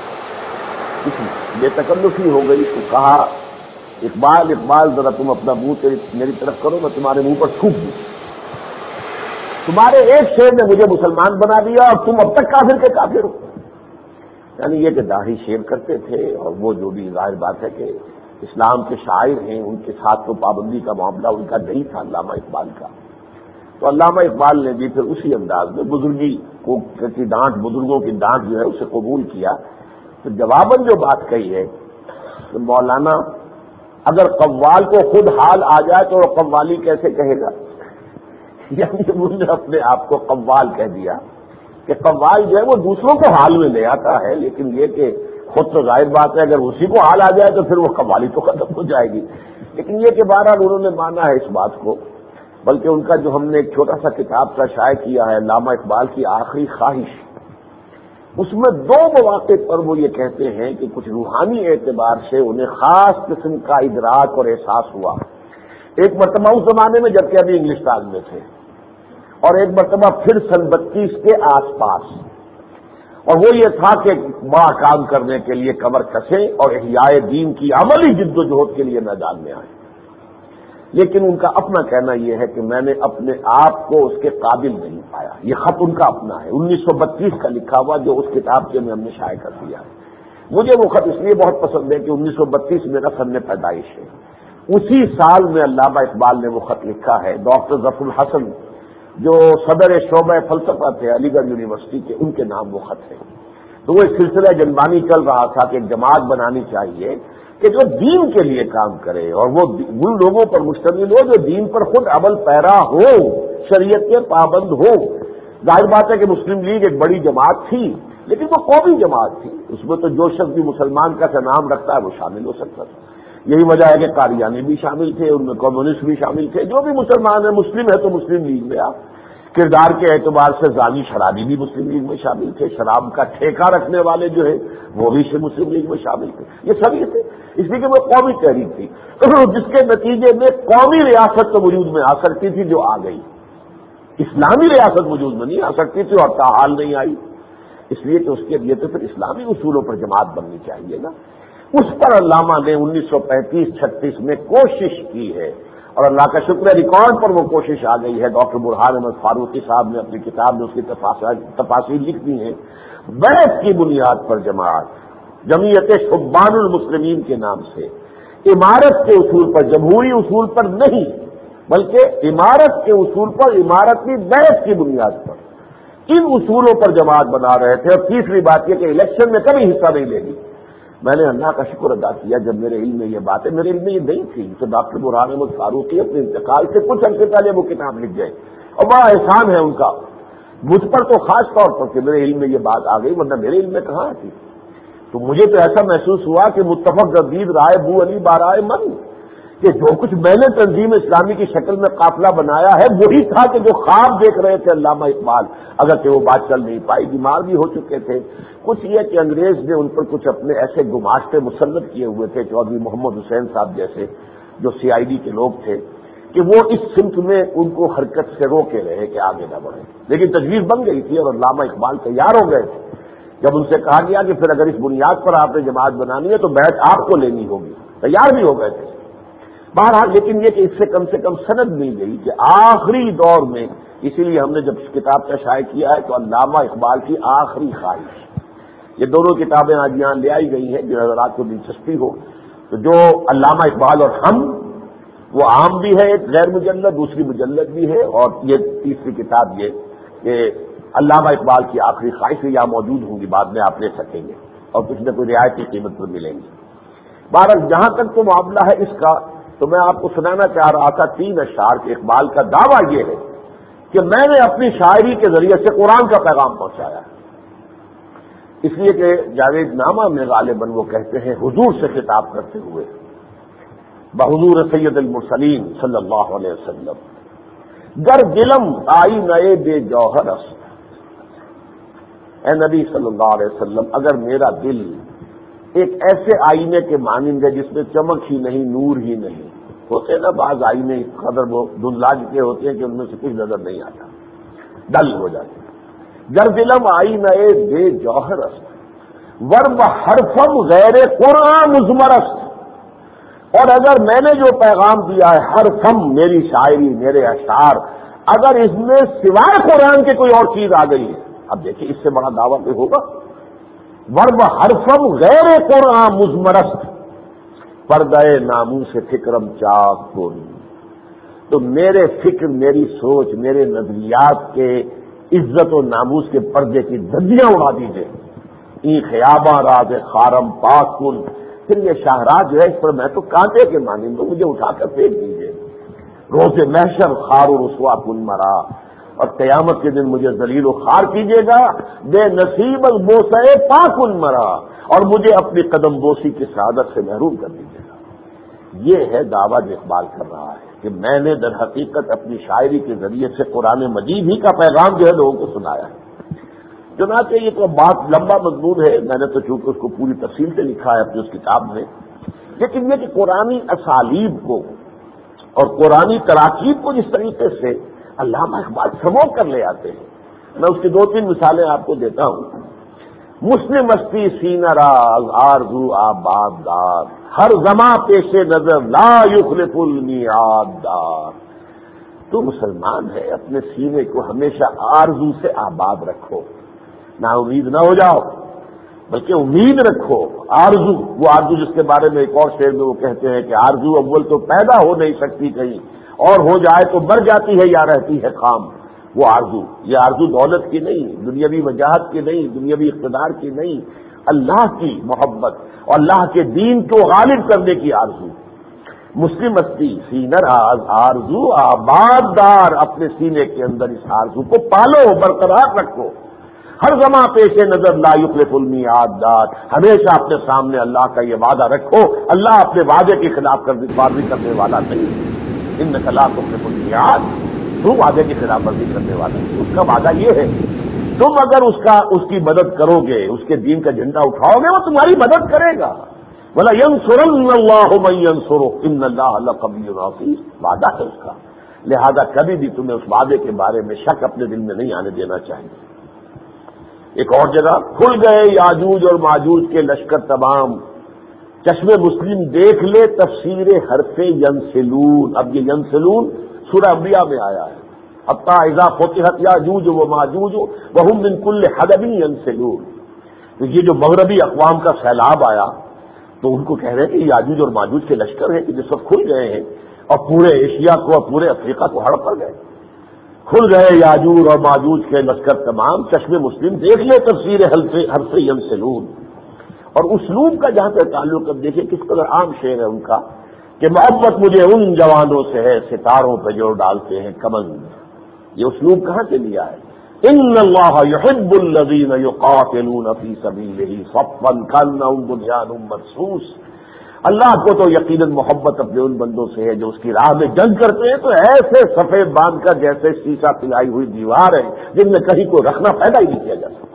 کچھ بے تکلفی ہو گئی تو کہا اقبال اقبال ذرا تم اپنا منہ میری طرف کرو، میں تمہارے منہ پر تھوک دوں، تمہارے ایک شعر نے مجھے مسلمان بنا دیا اور تم اب تک کافر کے کافر ہو۔ یعنی یہ کہ داڑھی شیو کرتے تھے، اور وہ جو بھی ظاہر بات ہے کہ اسلام کے شاعر ہیں، ان کے ساتھ تو پابندی کا معاملہ ان کا نہیں تھا علامہ اقبال کا۔ تو علامہ اقبال نے بھی پھر اسی انداز میں بزرگی کو کی ڈانٹ، بزرگوں کی ڈانٹ جو ہے اسے قبول کیا۔ تو جواباً جو بات کہی ہے کہ مولانا اگر قوال کو خود حال آ جائے تو وہ قوالی کیسے کہے گا؟ یعنی انہوں نے اپنے آپ کو قوال کہہ دیا کہ قوال جو ہے وہ دوسروں کو حال میں لے آتا ہے، لیکن یہ کہ خود تو ظاہر بات ہے اگر اسی کو حال آ جائے تو پھر وہ قوالی تو ختم ہو جائے گی۔ لیکن یہ کہ بہرحال انہوں نے مانا ہے اس بات کو، بلکہ ان کا جو ہم نے ایک چھوٹا سا کتاب کا شائع کیا ہے علامہ اقبال کی آخری خواہش، اس میں دو مواقع پر وہ یہ کہتے ہیں کہ کچھ روحانی اعتبار سے انہیں خاص قسم کا ادراک اور احساس ہوا۔ ایک مرتبہ اس زمانے میں جبکہ ابھی انگلستان میں تھے، اور ایک مرتبہ پھر سن بتیس کے آس پاس، اور وہ یہ تھا کہ بڑا کام کرنے کے لیے کمر کسے اور احیاء دین کی عملی جد و جہد کے لیے میدان میں آئے۔ لیکن ان کا اپنا کہنا یہ ہے کہ میں نے اپنے آپ کو اس کے قابل نہیں پایا۔ یہ خط ان کا اپنا ہے، انیس سو بتیس کا لکھا ہوا، جو اس کتاب کے میں ہم نے شائع کر دیا ہے۔ مجھے وہ خط اس لیے بہت پسند ہے کہ انیس سو بتیس میرا سن پیدائش ہے۔ اسی سال میں علامہ اقبال نے وہ خط لکھا ہے، ڈاکٹر ظفر الحسن جو صدر شعبہ فلسفہ تھے علی گڑھ یونیورسٹی کے، ان کے نام وہ خط ہے۔ تو وہ ایک سلسلہ جنبانی چل رہا تھا کہ ایک جماعت بنانی چاہیے کہ جو دین کے لیے کام کرے، اور وہ ان لوگوں پر مشتمل ہو جو دین پر خود عمل پیرا ہو، شریعت کے پابند ہو۔ ظاہر بات ہے کہ مسلم لیگ ایک بڑی جماعت تھی، لیکن وہ قومی جماعت تھی، اس میں تو جو شخص بھی مسلمان کا نام رکھتا ہے وہ شامل ہو سکتا تھا۔ یہی وجہ ہے کہ قادیانی بھی شامل تھے، ان میں کمیونسٹ بھی شامل تھے، جو بھی مسلمان ہے مسلم ہے تو مسلم لیگ میں آ۔ کردار کے اعتبار سے زانی شرابی بھی مسلم لیگ میں شامل تھے، شراب کا ٹھیکہ رکھنے والے جو ہے وہ بھی سے مسلم لیگ میں شامل تھے، یہ سبھی تھے، اس لیے کہ وہ قومی تحریک تھی جس کے نتیجے میں قومی ریاست تو وجود میں آ سکتی تھی جو آ گئی، اسلامی ریاست وجود میں نہیں آ سکتی تھی اور تاحال نہیں آئی، اس لیے کہ اس کے لیے تو پھر اسلامی اصولوں پر جماعت بننی چاہیے نا۔ اس پر علامہ نے انیس سو پینتیس چھتیس میں کوشش کی ہے اور اللہ کا شکر ہے ریکارڈ پر وہ کوشش آ گئی ہے۔ ڈاکٹر برہان احمد فاروقی صاحب نے اپنی کتاب میں اس کی تفاصیل لکھ دی ہیں۔ بیعت کی بنیاد پر جماعت جمعیت شبان المسلمین کے نام سے عمارت کے اصول پر، جمہوری اصول پر نہیں بلکہ عمارت کے اصول پر، عمارت کی بیعت کی بنیاد پر ان اصولوں پر جماعت بنا رہے تھے۔ اور تیسری بات یہ کہ الیکشن میں کبھی حصہ نہیں لے گی۔ میں نے اللہ کا شکر ادا کیا جب میرے علم میں یہ بات ہے، میرے علم میں یہ نہیں تھی تو ڈاکٹر برہان احمد فاروقی اپنے انتقال سے کچھ عرصے پہلے وہ کتاب لکھ گئے اور بڑا احسان ہے ان کا مجھ پر تو خاص طور پر کہ میرے علم میں یہ بات آ گئی، ورنہ میرے علم میں کہاں تھی۔ تو مجھے تو ایسا محسوس ہوا کہ متفق گردید رائے بو علی بارائے من کہ جو کچھ میں نے تنظیم اسلامی کی شکل میں قافلہ بنایا ہے وہی تھا کہ جو خواب دیکھ رہے تھے علامہ اقبال، اگرچہ وہ بات چل نہیں پائی، بیمار بھی ہو چکے تھے۔ کچھ یہ کہ انگریز نے ان پر کچھ اپنے ایسے گماشتے مسلط کیے ہوئے تھے، چودھری محمد حسین صاحب جیسے جو سی آئی ڈی کے لوگ تھے، کہ وہ اس سمت میں ان کو حرکت سے روکے رہے کہ آگے نہ بڑھے، لیکن تجویز بن گئی تھی اور علامہ اقبال تیار ہو گئے تھے۔ جب ان سے کہا گیا کہ پھر اگر اس بنیاد پر آپ نے جماعت بنانی ہے تو بیعت آپ کو لینی ہوگی، تیار بھی ہو گئے تھے۔ بہرحال لیکن یہ کہ اس سے کم سے کم سند مل گئی کہ آخری دور میں، اسی لیے ہم نے جب کتاب کا شائع کیا ہے تو علامہ اقبال کی آخری خواہش، یہ دونوں کتابیں آج یہاں لے آئی گئی ہیں، جو حضرات کو دلچسپی ہو تو جو علامہ اقبال اور ہم، وہ عام بھی ہے ایک غیر مجلد، دوسری مجلد بھی ہے، اور یہ تیسری کتاب یہ کہ علامہ اقبال کی آخری خواہش یہاں موجود ہوں گی، بعد میں آپ لے سکیں گے اور کچھ نہ کوئی رعایتی قیمت پر ملیں گی۔ بہرحال جہاں تک تو معاملہ ہے اس کا، تو میں آپ کو سنانا چاہ رہا تھا تین اشعار کے اقبال کا دعویٰ یہ ہے کہ میں نے اپنی شاعری کے ذریعے سے قرآن کا پیغام پہنچایا، اس لیے کہ جاوید نامہ میں غالباً وہ کہتے ہیں حضور سے خطاب کرتے ہوئے، بحضور سید المرسلین صلی اللہ علیہ وسلم، گر دلم آئی نئے بے جوہر است، اے نبی صلی اللہ علیہ وسلم اگر میرا دل ایک ایسے آئینے کے مانند ہے جس میں چمک ہی نہیں، نور ہی نہیں، ہوتے نا بعض آئینے اس قدر وہ دھندلا کے ہوتے ہیں کہ ان میں سے کچھ نظر نہیں آتا، ڈل ہو جاتے، گر دلم آئی نئے بے جوہر است ورب حرفم غیر قرآن مزمر است، اور اگر میں نے جو پیغام دیا ہے حرفم میری شاعری، میرے اشعار، اگر اس میں سوائے قرآن کے کوئی اور چیز آ گئی ہے، اب دیکھیں اس سے بڑا دعویٰ کوئی ہوگا، ورب حرفم غیر قرآن مزمرست پردہ ناموں سے فکرم چاک کن، تو میرے فکر، میری سوچ، میرے نظریات کے عزت و ناموس کے پردے کی دھجیاں اڑا دیجیے، این خیاباں راز خارم پاک کن، پھر یہ شاہراہ جو ہے اس پر میں تو کانٹے کے مانند ہوں، مجھے اٹھا کر پھینک دیجیے، روز محشر خار و رسوا کن مرا، اور قیامت کے دن مجھے ذلیل و خوار کیجیے گا، بے نصیب البوسے پاکن مرا، اور مجھے اپنی قدم بوسی کی سعادت سے محروم کر دیجیے گا۔ یہ ہے دعویٰ جو اقبال کر رہا ہے کہ میں نے در حقیقت اپنی شاعری کے ذریعے سے قرآن مجید ہی کا پیغام جو ہے لوگوں کو سنایا ہے۔ چنانچہ یہ تو بات لمبا مضمون ہے، میں نے تو چونکہ اس کو پوری تفصیل سے لکھا ہے اپنی اس کتاب میں، لیکن یہ کہ قرآنی اسالیب کو اور قرآنی تراکیب کو جس طریقے سے علامہ اقبال سمو کر لے آتے ہیں، میں اس کی دو تین مثالیں آپ کو دیتا ہوں۔ مسلم مستی سینہ راز آرزو آباد دار، ہر زماں پیش نظر لا یخلف المیعاد دار، تو مسلمان ہے اپنے سینے کو ہمیشہ آرزو سے آباد رکھو، نا امید نہ ہو جاؤ بلکہ امید رکھو، آرزو، وہ آرزو جس کے بارے میں ایک اور شعر میں وہ کہتے ہیں کہ آرزو اول تو پیدا ہو نہیں سکتی کہیں، اور ہو جائے تو مر جاتی ہے یا رہتی ہے خام، وہ آرزو، یہ آرزو دولت کی نہیں، دنیاوی وجاہت کی نہیں، دنیاوی اقتدار کی نہیں، اللہ کی محبت اور اللہ کے دین کو غالب کرنے کی آرزو۔ مسلم مستی سینہ راز آرزو آباد دار، اپنے سینے کے اندر اس آرزو کو پالو، برقرار رکھو، ہر زماں پیش نظر لا یخلف المیعاد دار، ہمیشہ اپنے سامنے اللہ کا یہ وعدہ رکھو، اللہ اپنے وعدے کے خلاف ورزی کرنے والا نہیں، انک لا تخلف المیعاد، تو وعدے کی خلاف ورزی کرنے والا ہے. اس کا وعدہ یہ ہے تم اگر اس کا اس کی مدد کرو گے، اس کے دین کا جھنڈا اٹھاؤ گے، وہ تمہاری مدد کرے گا. وَلَا يَنْصُرَنَّ اللَّهُ مَن يَنْصُرُهُ إِنَّ اللَّهَ لَقَوِيٌّ عَزِيزٌ. وعدہ ہے اس کا، لہذا کبھی بھی تمہیں اس وعدے کے بارے میں شک اپنے دل میں نہیں آنے دینا چاہیے. ایک اور جگہ، کھل گئے یاجوج اور ماجوج کے لشکر تمام، چشم مسلم دیکھ لے تفسیر حرف ینسلون. اب یہ ینسلون سورہ انبیاء میں آیا ہے. حتی اذا فتحت یاجوج و ماجوج وهم من کل حدب ینسلون. تو یہ جو مغربی اقوام کا سیلاب آیا تو ان کو کہہ رہے ہیں کہ یاجوج اور ماجوج کے لشکر ہیں کہ جس وقت کھل گئے ہیں اور پورے ایشیا کو اور پورے افریقہ کو ہڑپ کر گئے. کھل گئے یاجوج اور ماجوج کے لشکر تمام، چشم مسلم دیکھ لے تفسیر حرف ینسلون. اور اسلوب کا جہاں سے تعلق اب دیکھیں کس قدر عام شعر ہے ان کا کہ محبت مجھے ان جوانوں سے ہے ستاروں پہ جو ڈالتے ہیں کمند. یہ اسلوب کہاں سے لیا ہے؟ ان اللہ یحب الذین یقاتلون فی سبیلہ صفا کانہم بنیان مرصوص. اللہ کو تو یقیناً محبت اپنے ان بندوں سے ہے جو اس کی راہ میں جنگ کرتے ہیں تو ایسے صفے باندھ کر جیسے شیشہ پلائی ہوئی دیوار ہے جن میں کہیں کو رکھنا پیدا ہی نہیں کیا جا سکتا.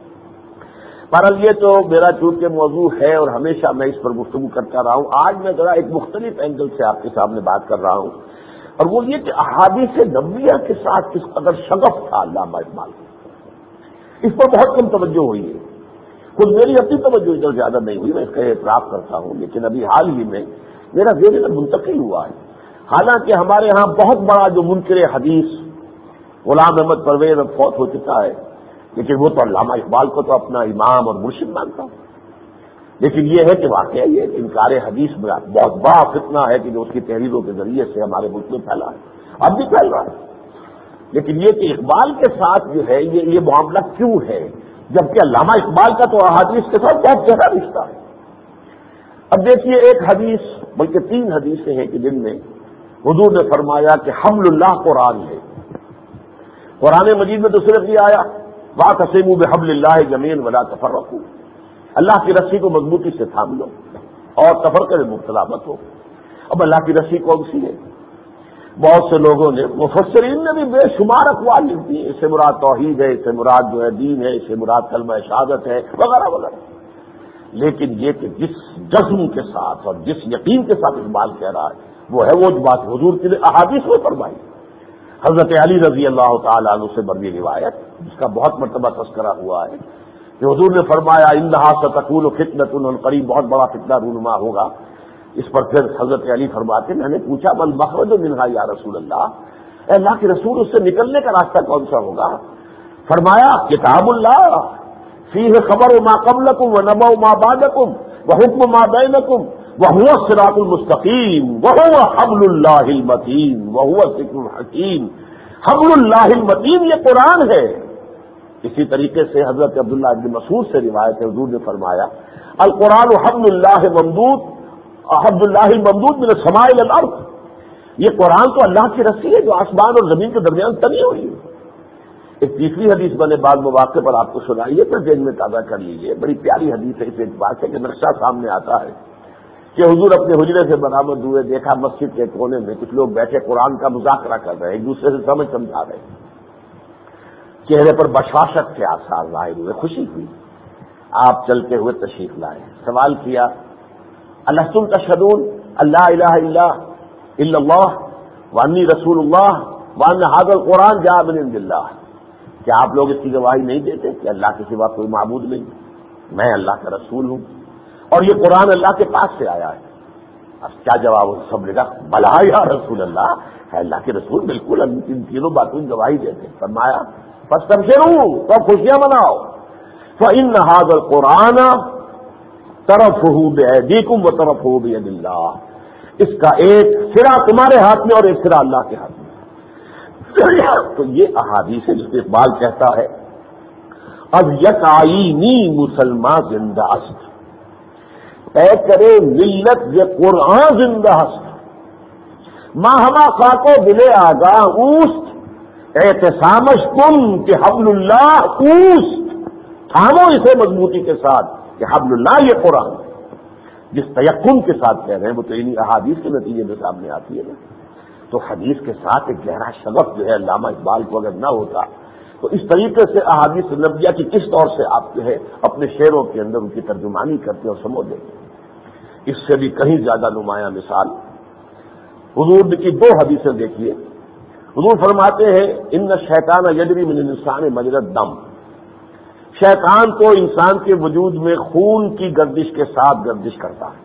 بہرحال یہ تو میرا چونکہ موضوع ہے اور ہمیشہ میں اس پر گفتگو کرتا رہا ہوں، آج میں ذرا ایک مختلف اینگل سے آپ کے سامنے بات کر رہا ہوں، اور وہ یہ کہ احادیث نبویہ کے ساتھ کس قدر شغف تھا علامہ اقبال. اس پر بہت کم توجہ ہوئی ہے. خود میری اپنی توجہ ادھر زیادہ نہیں ہوئی، میں اس کا اعتراف کرتا ہوں، لیکن ابھی حال ہی میں میرا ذہن ادھر منتقل ہوا ہے. حالانکہ ہمارے ہاں بہت بڑا جو منکر حدیث غلام احمد پرویز اب فوت ہو چکا ہے، لیکن وہ تو علامہ اقبال کو تو اپنا امام اور مرشد مانتا ہوں. لیکن یہ ہے کہ واقعہ یہ انکار حدیث میں بہت بڑا فتنہ ہے کہ جو اس کی تحریروں کے ذریعے سے ہمارے ملک میں پھیلا ہے، اب بھی پھیل رہا ہے. لیکن یہ کہ اقبال کے ساتھ جو ہے یہ یہ معاملہ کیوں ہے، جبکہ علامہ اقبال کا تو احادیث کے ساتھ بہت گہرا رشتہ ہے. اب دیکھیے ایک حدیث بلکہ تین حدیثیں ہیں کہ جن میں حضور نے فرمایا کہ حبل اللہ قرآن ہے. قرآن مجید میں تو صرف یہ آیا واعتصموا بحبل اللہ جميعا ولا تفرقوا، اللہ کی رسی کو مضبوطی سے تھام لو اور تفرقے میں مبتلا مت ہو. اب اللہ کی رسی کون سی ہے؟ بہت سے لوگوں نے مفسرین نے بھی بے شمار اقوال لکھی ہیں، اس سے مراد توحید ہے، اس سے مراد جو ہے دین ہے، اس سے مراد کلمہ شہادت ہے وغیرہ وغیرہ. لیکن یہ کہ جس جزم کے ساتھ اور جس یقین کے ساتھ اقبال کہہ رہا ہے وہ ہے وہ بات حضور کی احادیث میں فرمائی. حضرت علی رضی اللہ تعالیٰ عنہ سے مروی روایت جس کا بہت مرتبہ تذکرہ ہوا ہے کہ حضور نے فرمایا انہا ستکون فتنۃ، قریب بہت بڑا فتنہ رونما ہوگا. اس پر پھر حضرت علی فرماتے میں نے پوچھا من مخرج منہا یا رسول اللہ، اے اللہ کے رسول اس سے نکلنے کا راستہ کون سا ہوگا؟ فرمایا کتاب اللہ فیہ خبر ما قبلکم ونبأ ما بعدکم وحکم ما بینکم وہو الصراط المستقیم وہو حبل اللہ المتین وہو الذکر الحکیم. حبل اللہ المتین یہ قرآن ہے. اسی طریقے سے حضرت عبداللہ بن مسعود سے روایت ہے حضور نے فرمایا القرآن حبل اللہ ممدود حبل اللہ ممدود من السماء الى الارض. یہ قرآن تو اللہ کی رسی ہے جو آسمان اور زمین کے درمیان تنی ہوئی ہے. ایک تیسری حدیث میں نے بعض مواقع پر آپ کو سنائی ہے، پھر ذہن میں تازہ کر لیجیے. بڑی پیاری حدیث ہے اس اعتبار سے کہ نقشہ سامنے آتا ہے کہ حضور اپنے حجرے سے برآمد ہوئے، دیکھا مسجد کے کونے میں کچھ لوگ بیٹھے قرآن کا مذاکرہ کر رہے ہیں، ایک دوسرے سے سمجھ سمجھا رہے ہیں. چہرے پر بشاشت کے آثار ظاہر ہوئے، خوشی ہوئی. آپ چلتے ہوئے تشریف لائے، سوال کیا الستم تشہدون اللہ الہ الا الا اللہ وانی رسول اللہ وان ھذا القرآن جاء من عند اللہ. کیا آپ لوگ اس کی گواہی نہیں دیتے کہ اللہ کے سوا کوئی معبود نہیں، میں اللہ کا رسول ہوں اور یہ قرآن اللہ کے پاس سے آیا ہے؟ اب کیا جواب؟ سب نے کہا بلا یا رسول اللہ، ہے اللہ کے رسول بالکل ہم ان تینوں باتوں کی گواہی دیتے. فرمایا فاستبشروا تو خوشیاں مناؤ فإن هذا القرآن طرفه بأيديكم وطرفه بيد الله. اس کا ایک سرا تمہارے ہاتھ میں اور ایک سرا اللہ کے ہاتھ میں. تو یہ احادیث ہے جس پہ اقبال کہتا ہے اب یک آئینی مسلمان زندہ است، اے کرے ملت یہ قرآن زندہ است، ماں ہما خاکو دلے آگاہ اوست، احتسامش کن کہ حبل اللہ اوست، تھامو اسے مضبوطی کے ساتھ کہ حبل اللہ یہ قرآن ہے. جس تیقن کے ساتھ کہہ رہے ہیں وہ تو انہی احادیث کے نتیجے میں سامنے آتی ہے نا. تو حدیث کے ساتھ ایک گہرا شغف جو ہے علامہ اقبال کو اگر نہ ہوتا تو اس طریقے سے احادیث نبویہ کی کس طور سے آپ جو ہے اپنے شعروں کے اندر ان کی ترجمانی کرتے اور سمجھ دیتے. اس سے بھی کہیں زیادہ نمایاں مثال حضور کی دو حدیثیں دیکھیے. حضور فرماتے ہیں ان شیطان یجری من الانسان مجری الدم، شیطان تو انسان کے وجود میں خون کی گردش کے ساتھ گردش کرتا ہے.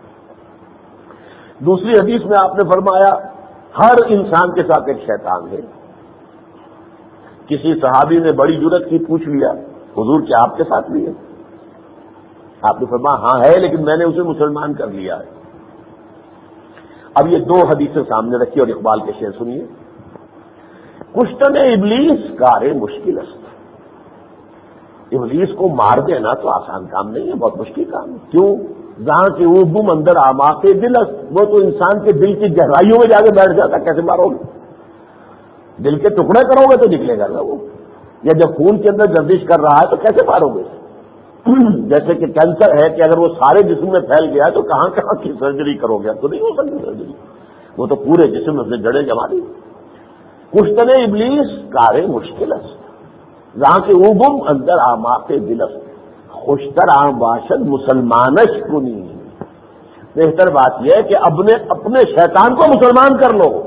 دوسری حدیث میں آپ نے فرمایا ہر انسان کے ساتھ ایک شیطان ہے. کسی صحابی نے بڑی جرت کی پوچھ لیا حضور کیا آپ کے ساتھ بھی ہے؟ آپ نے فرمایا ہاں ہے، لیکن میں نے اسے مسلمان کر لیا ہے. اب یہ دو حدیثیں سامنے رکھی اور اقبال کے شعر سنیے. کشتن ابلیس کار مشکل است، ابلیس کو مار دینا تو آسان کام نہیں ہے، بہت مشکل کام ہے. کیوں؟ جہاں کہ وہ بم اندر آماق دل است، وہ تو انسان کے دل کی گہرائیوں میں جا کے بیٹھ جاتا. کیسے مارو گے؟ دل کے ٹکڑے کرو گے تو نکلے گا نا وہ. یا جب خون کے اندر گردش کر رہا ہے تو کیسے مارو گے؟ جیسے کہ کینسر ہے کہ اگر وہ سارے جسم میں پھیل گیا تو کہاں کہاں کی سرجری کرو گے؟ تو نہیں ہو سکتی سرجری، وہ تو پورے جسم میں جڑیں جما دی. کشتن ابلیس کار مشکل است، جہاں کہ وہ بم اندر آماق دل است، خوشتر عام باشد مسلمانش کنی. بہتر بات یہ ہے کہ اپنے اپنے شیطان کو مسلمان کر لو.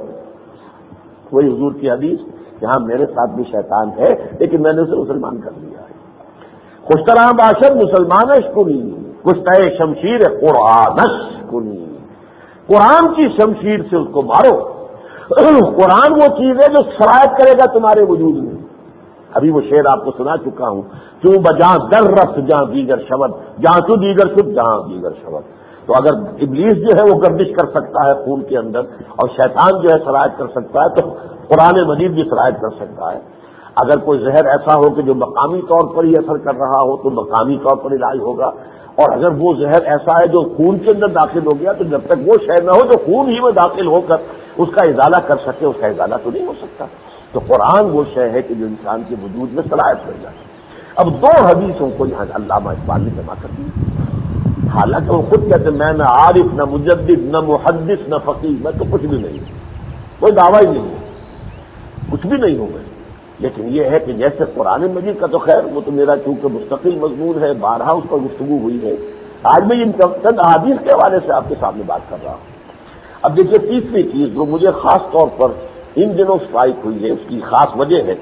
وہی حضور کی حدیث یہاں میرے ساتھ بھی شیطان ہے لیکن میں نے اسے مسلمان کر لیا ہے. خوشتر عام باشد مسلمانش کنی، کشتہ شمشیر قرآنش کنی. قرآن کی شمشیر سے اس کو مارو. قرآن وہ چیز ہے جو سرایت کرے گا تمہارے وجود میں. ابھی وہ شعر آپ کو سنا چکا ہوں، کیوں بجاں در رفت جہاں دیگر شبد، جہاں تو دیگر شد جہاں دیگر شبد. تو اگر ابلیس جو ہے وہ گردش کر سکتا ہے خون کے اندر اور شیطان جو ہے سرایت کر سکتا ہے تو قرآن مجید بھی سرایت کر سکتا ہے. اگر کوئی زہر ایسا ہو کہ جو مقامی طور پر ہی اثر کر رہا ہو تو مقامی طور پر علاج ہوگا، اور اگر وہ زہر ایسا ہے جو خون کے اندر داخل ہو گیا تو جب تک وہ شے نہ ہو جو خون ہی میں داخل ہو کر اس کا ازالہ کر سکے اس کا ازالہ تو نہیں ہو سکتا. تو قرآن وہ شے ہے کہ جو انسان کے وجود میں صلاحیت کر جائے. اب دو حدیثوں کو یہاں علامہ اقبال نے جمع کر دی. حالانکہ وہ خود کہتے میں نہ عارف نہ مجدد نہ محدث نہ فقیہ، میں تو کچھ بھی نہیں ہوں، کوئی دعویٰ ہی نہیں ہے، کچھ بھی نہیں ہوں میں. لیکن یہ ہے کہ جیسے قرآن مجید کا تو خیر وہ تو میرا چونکہ مستقل مضمون ہے، بارہا اس پر گفتگو ہوئی ہے. آج میں ان چند احادیث کے حوالے سے آپ کے سامنے بات کر رہا ہوں. اب دیکھیے تیسری چیز جو مجھے خاص طور پر ان دنوں اسٹرائک ہوئی ہے، اس کی خاص وجہ ہے،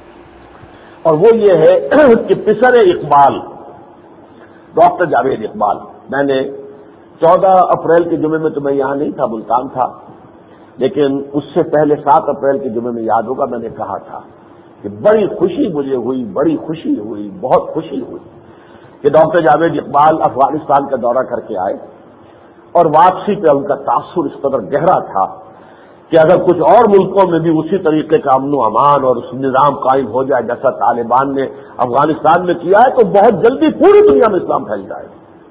اور وہ یہ ہے کہ پسر اقبال ڈاکٹر جاوید اقبال، میں نے چودہ اپریل کے جمعے میں تو میں یہاں نہیں تھا، ملتان تھا، لیکن اس سے پہلے سات اپریل کے جمعے میں یاد ہوگا میں نے کہا تھا کہ بڑی خوشی مجھے ہوئی، بڑی خوشی ہوئی، بہت خوشی ہوئی کہ ڈاکٹر جاوید اقبال افغانستان کا دورہ کر کے آئے اور واپسی پہ ان کا تاثر اس قدر گہرا تھا کہ اگر کچھ اور ملکوں میں بھی اسی طریقے کا امن و امان اور اس نظام قائم ہو جائے جیسا طالبان نے افغانستان میں کیا ہے تو بہت جلدی پوری دنیا میں اسلام پھیل جائے.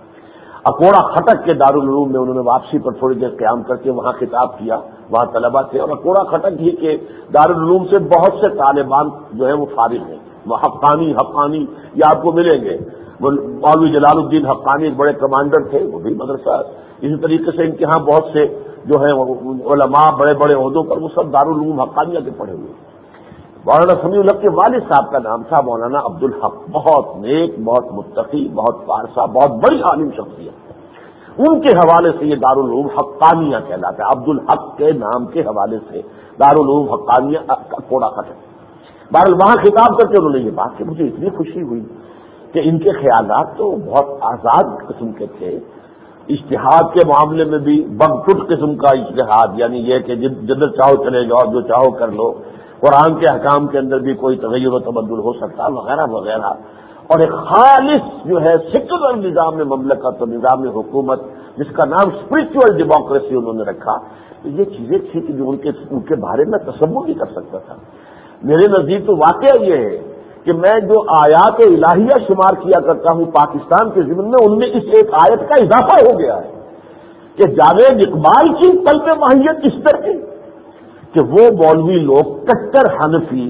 اکوڑا خٹک کے دارالعلوم میں انہوں نے واپسی پر تھوڑی دیر قیام کر کے وہاں خطاب کیا، وہاں طلبا تھے، اور اکوڑا خٹک ہی کے دارالعلوم سے بہت سے طالبان جو ہے وہ فارغ ہیں. وہ حقانی حقانی یہ آپ کو ملیں گے. مولوی جلال الدین حقانی ایک بڑے کمانڈر تھے، وہ بھی مدرسہ. اسی طریقے سے ان کے ہاں بہت سے جو ہیں علماء بڑے بڑے عہدوں پر وہ سب دارالعلوم حقانیہ کے پڑھے ہوئے. مولانا سمیع الحق کے والد صاحب کا نام تھا مولانا عبدالحق، بہت نیک، بہت متقی، بہت پارسا، بہت بڑی عالم شخصیت. ان کے حوالے سے یہ دارالعلوم حقانیہ کہلاتا ہے، عبدالحق کے نام کے حوالے سے دارالعلوم حقانیہ کوڑا خٹک. بہرحال وہاں خطاب کر کے انہوں نے یہ بات کہ مجھے اتنی خوشی ہوئی کہ ان کے خیالات تو بہت آزاد قسم کے تھے. اجتہاد کے معاملے میں بھی بگ فٹ قسم کا اجتہاد، یعنی یہ کہ جدھر چاہو چلے جاؤ، جو چاہو کر لو، قرآن کے احکام کے اندر بھی کوئی تغیر و تبدل ہو سکتا وغیرہ وغیرہ. اور ایک خالص جو ہے سیکولر نظام میں مملکت اور نظام حکومت جس کا نام اسپرچل ڈیموکریسی انہوں نے رکھا، تو یہ چیزیں تھی کہ جو ان کے ان کے بارے میں تصور نہیں کر سکتا تھا. میرے نزدیک تو واقعہ یہ ہے کہ میں جو آیات الہیہ شمار کیا کرتا ہوں پاکستان کے ضمن میں، ان میں اس ایک آیت کا اضافہ ہو گیا ہے کہ جاوید اقبال کی قلب ماہیت اس طرح کی کہ وہ مولوی لوگ کٹر حنفی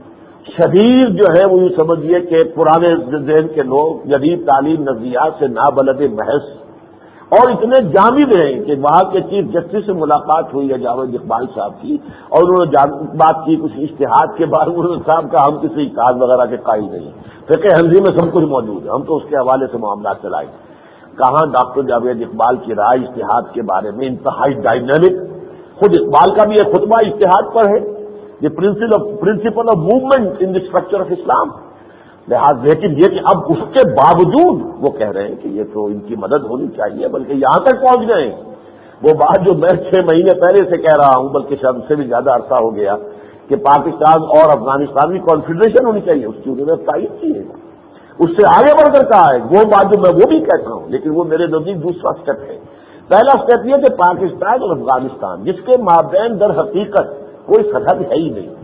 شدید جو ہے وہ یہ سمجھیے کہ پرانے ذہن کے لوگ جدید تعلیم نظریات سے نابلد محض اور اتنے جامد ہیں کہ وہاں کے چیف جسٹس سے ملاقات ہوئی ہے جاوید اقبال صاحب کی، اور انہوں نے بات کی کچھ اشتہاد کے بارے میں، صاحب کا ہم کسی اشتہاد وغیرہ کے قائل نہیں ہیں، فقہ حنفی میں سب کچھ موجود ہے، ہم تو اس کے حوالے سے معاملات چلائیں۔ کہاں ڈاکٹر جاوید اقبال کی رائے اشتہاد کے بارے میں انتہائی ڈائنامک، خود اقبال کا بھی ایک خطبہ اشتہاد پر ہے، یہ principle of movement in the structure of Islam, لہٰذا لیکن یہ کہ اب اس کے باوجود وہ کہہ رہے ہیں کہ یہ تو ان کی مدد ہونی چاہیے، بلکہ یہاں تک پہنچ گئے وہ بات جو میں چھ مہینے پہلے سے کہہ رہا ہوں، بلکہ شاید سے بھی زیادہ عرصہ ہو گیا، کہ پاکستان اور افغانستان کی کانفیڈریشن ہونی چاہیے، اس کی انہوں نے تائید کی ہے، اس سے آگے بڑھ کر کہا ہے وہ بات جو میں وہ بھی کہتا ہوں، لیکن وہ میرے نزدیک دوسرا اسٹیپ ہے۔ پہلا اسٹیپ یہ کہ پاکستان اور افغانستان جس کے مابین در حقیقت کوئی سرحد ہے ہی نہیں،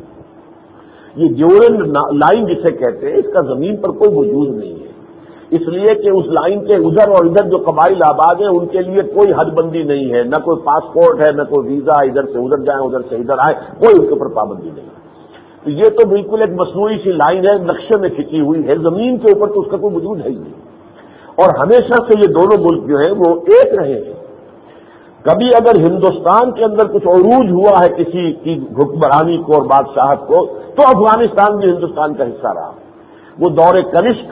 یہ ڈیورنڈ لائن جسے کہتے ہیں، اس کا زمین پر کوئی وجود نہیں ہے، اس لیے کہ اس لائن کے ادھر اور ادھر جو قبائل آباد ہیں ان کے لیے کوئی حد بندی نہیں ہے، نہ کوئی پاسپورٹ ہے، نہ کوئی ویزا، ادھر سے ادھر جائیں ادھر سے ادھر آئیں، کوئی اس کے اوپر پابندی نہیں ہے۔ تو یہ تو بالکل ایک مصنوعی سی لائن ہے، نقشے میں کھینچی ہوئی ہے، زمین کے اوپر تو اس کا کوئی وجود ہے ہی نہیں، اور ہمیشہ سے یہ دونوں ملک جو ہیں وہ ایک رہے ہیں۔ کبھی اگر ہندوستان کے اندر کچھ عروج ہوا ہے کسی کی حکمرانی کو اور بادشاہت کو، تو افغانستان بھی ہندوستان کا حصہ رہا، وہ دور کنشک،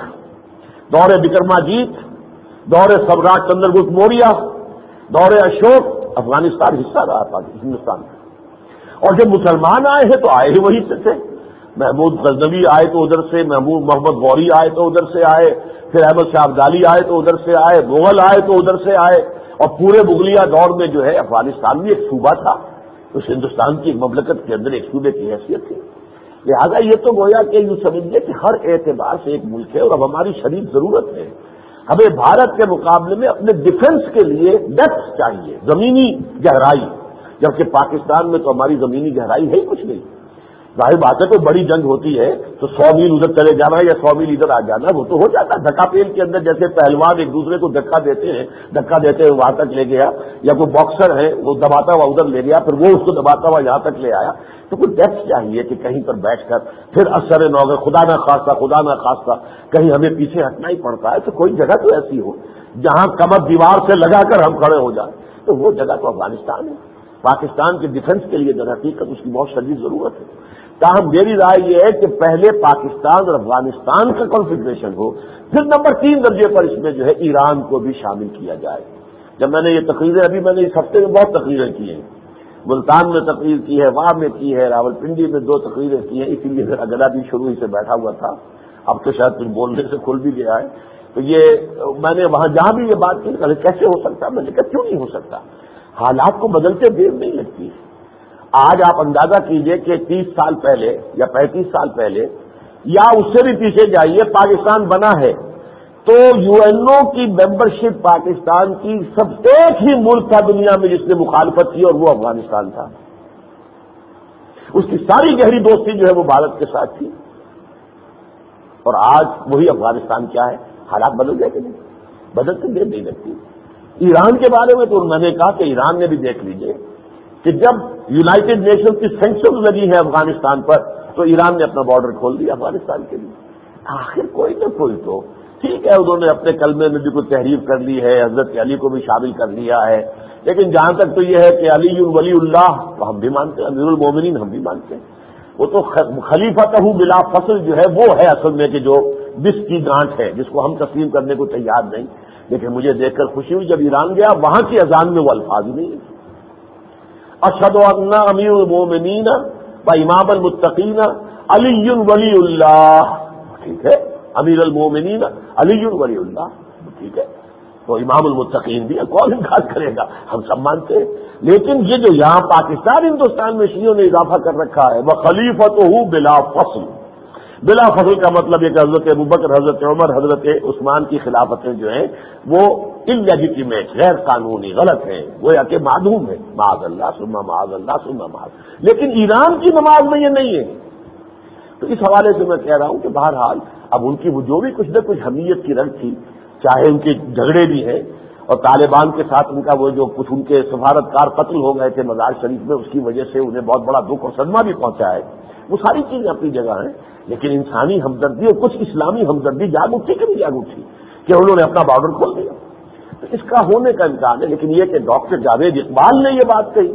دور بکرماجیت، دور سمراٹ چندر گپت موریہ، دور اشوک، افغانستان حصہ رہا تھا ہندوستان کا، اور جب مسلمان آئے ہیں تو آئے ہی وہیں سے تھے، محمود غزنوی آئے تو ادھر سے، محمود محمد غوری آئے تو ادھر سے آئے، پھر احمد شاہ ابدالی آئے تو ادھر سے آئے، مغل آئے تو ادھر سے آئے، اور پورے مغلیہ دور میں جو ہے افغانستان بھی ایک صوبہ تھا، اس ہندوستان کی ایک مملکت کے اندر ایک صوبے کی حیثیت تھی۔ لہٰذا یہ تو گویا کہ یوں سمجھیے کہ ہر اعتبار سے ایک ملک ہے، اور اب ہماری شدید ضرورت ہے، ہمیں بھارت کے مقابلے میں اپنے ڈیفنس کے لیے ڈیپتھ چاہیے، زمینی گہرائی، جبکہ پاکستان میں تو ہماری زمینی گہرائی ہے ہی کچھ نہیں۔ ظاہر بات ہے کوئی بڑی جنگ ہوتی ہے تو سو میل ادھر چلے جانا یا سو میل ادھر آ جانا وہ تو ہو جاتا ہے، دھکا پیل کے اندر جیسے پہلوان ایک دوسرے کو دھکا دیتے ہیں، دھکا دیتے ہوئے وہاں تک لے گیا، یا کوئی باکسر ہے وہ دباتا ہوا ادھر لے گیا، پھر وہ اس کو دباتا ہوا یہاں تک لے آیا، تو کوئی ڈیپتھ چاہیے کہ کہیں پر بیٹھ کر پھر اثر نوغ خدا نہ خواستہ خدا نہ خواستہ کہیں ہمیں پیچھے ہٹنا ہی پڑتا ہے، تو کوئی جگہ تو ایسی ہو جہاں کمر دیوار سے لگا کر ہم کھڑے ہو جائیں، تو وہ جگہ تو افغانستان ہے۔ پاکستان کے ڈیفنس کے لیے در حقیقت اس کی بہت شدید ضرورت ہے۔ تاہم میری رائے یہ ہے کہ پہلے پاکستان اور افغانستان کا کنفیڈریشن ہو، پھر نمبر تین درجے پر اس میں جو ہے ایران کو بھی شامل کیا جائے۔ جب میں نے یہ تقریریں ابھی میں نے اس ہفتے میں بہت تقریریں کی ہیں، ملتان میں تقریر کی ہے، وہاں میں کی ہے، راول پنڈی میں دو تقریریں کی ہیں، اسی لیے میرا گلا بھی شروع ہی سے بیٹھا ہوا تھا، اب تو شاید کچھ بولنے سے کھل بھی گیا ہے۔ تو یہ میں نے وہاں جہاں بھی یہ بات کی کیسے ہو سکتا، میں نے کہا کیوں نہیں ہو سکتا، حالات کو بدلتے دیر نہیں لگتی۔ آج آپ اندازہ کیجئے کہ تیس سال پہلے یا پینتیس سال پہلے یا اس سے بھی پیچھے جائیے پاکستان بنا ہے تو یو این او کی ممبرشپ پاکستان کی سب ایک ہی ملک تھا دنیا میں جس نے مخالفت کی، اور وہ افغانستان تھا۔ اس کی ساری گہری دوستی جو ہے وہ بھارت کے ساتھ تھی، اور آج وہی افغانستان کیا ہے، حالات بدل گئے کہ نہیں، بدلتے دیر نہیں لگتی۔ ایران کے بارے میں تو میں نے کہا کہ ایران نے بھی دیکھ لیجئے کہ جب یونائٹڈ نیشنز کی سینکشن لگی ہے افغانستان پر تو ایران نے اپنا بارڈر کھول دیا افغانستان کے لیے۔ آخر کوئی نہ کوئی تو ٹھیک ہے، انہوں نے اپنے کلمے میں بھی کوئی تحریر کر لی ہے، حضرت علی کو بھی شامل کر لیا ہے، لیکن جہاں تک تو یہ ہے کہ علی ولی اللہ تو ہم بھی مانتے ہیں، امیر المومنین ہم بھی مانتے ہیں، وہ تو خلیفتہ بلا فصل جو ہے وہ ہے اصل میں کہ جو بس کی گانٹھ ہے جس کو ہم تسلیم کرنے کو تیار نہیں۔ لیکن مجھے دیکھ کر خوشی ہوئی جب ایران گیا، وہاں کی اذان میں وہ الفاظ ہی نہیں ہے، اشہد ان امیر المومنین و امام المتقین علی ولی اللہ، ٹھیک ہے، امیر المومنین علی ولی اللہ، ٹھیک ہے، تو امام المتقین بھی کون انکار کرے گا، ہم سب مانتے ہیں۔ لیکن یہ جو یہاں پاکستان ہندوستان میں شیعوں نے اضافہ کر رکھا ہے وہ خلیفتہ بلا فصل، بلا فصل کا مطلب یہ کہ حضرت ابوبکر، حضرت عمر، حضرت عثمان کی خلافتیں جو ہیں وہ انلیجیٹیمیٹ، غیر قانونی، غلط ہیں، گویا کہ معدوم ہے، معاذ اللہ ثم معاذ اللہ ثم معاذ۔ لیکن ایران کی نماز میں یہ نہیں ہے۔ تو اس حوالے سے میں کہہ رہا ہوں کہ بہرحال اب ان کی وہ جو بھی کچھ نہ کچھ حمیت کی رنگ تھی، چاہے ان کے جھگڑے بھی ہیں، اور طالبان کے ساتھ ان کا وہ جو کچھ ان کے سفارتکار قتل ہو گئے تھے مزار شریف میں، اس کی وجہ سے انہیں بہت بڑا دکھ اور صدمہ بھی پہنچا ہے، وہ ساری چیزیں اپنی جگہ ہیں، لیکن انسانی ہمدردی اور کچھ اسلامی ہمدردی جاگ اٹھی کہ نہیں جاگ اٹھی کہ انہوں نے اپنا بارڈر کھول دیا۔ تو اس کا ہونے کا امکان ہے. لیکن یہ کہ ڈاکٹر جاوید اقبال نے یہ بات کہی،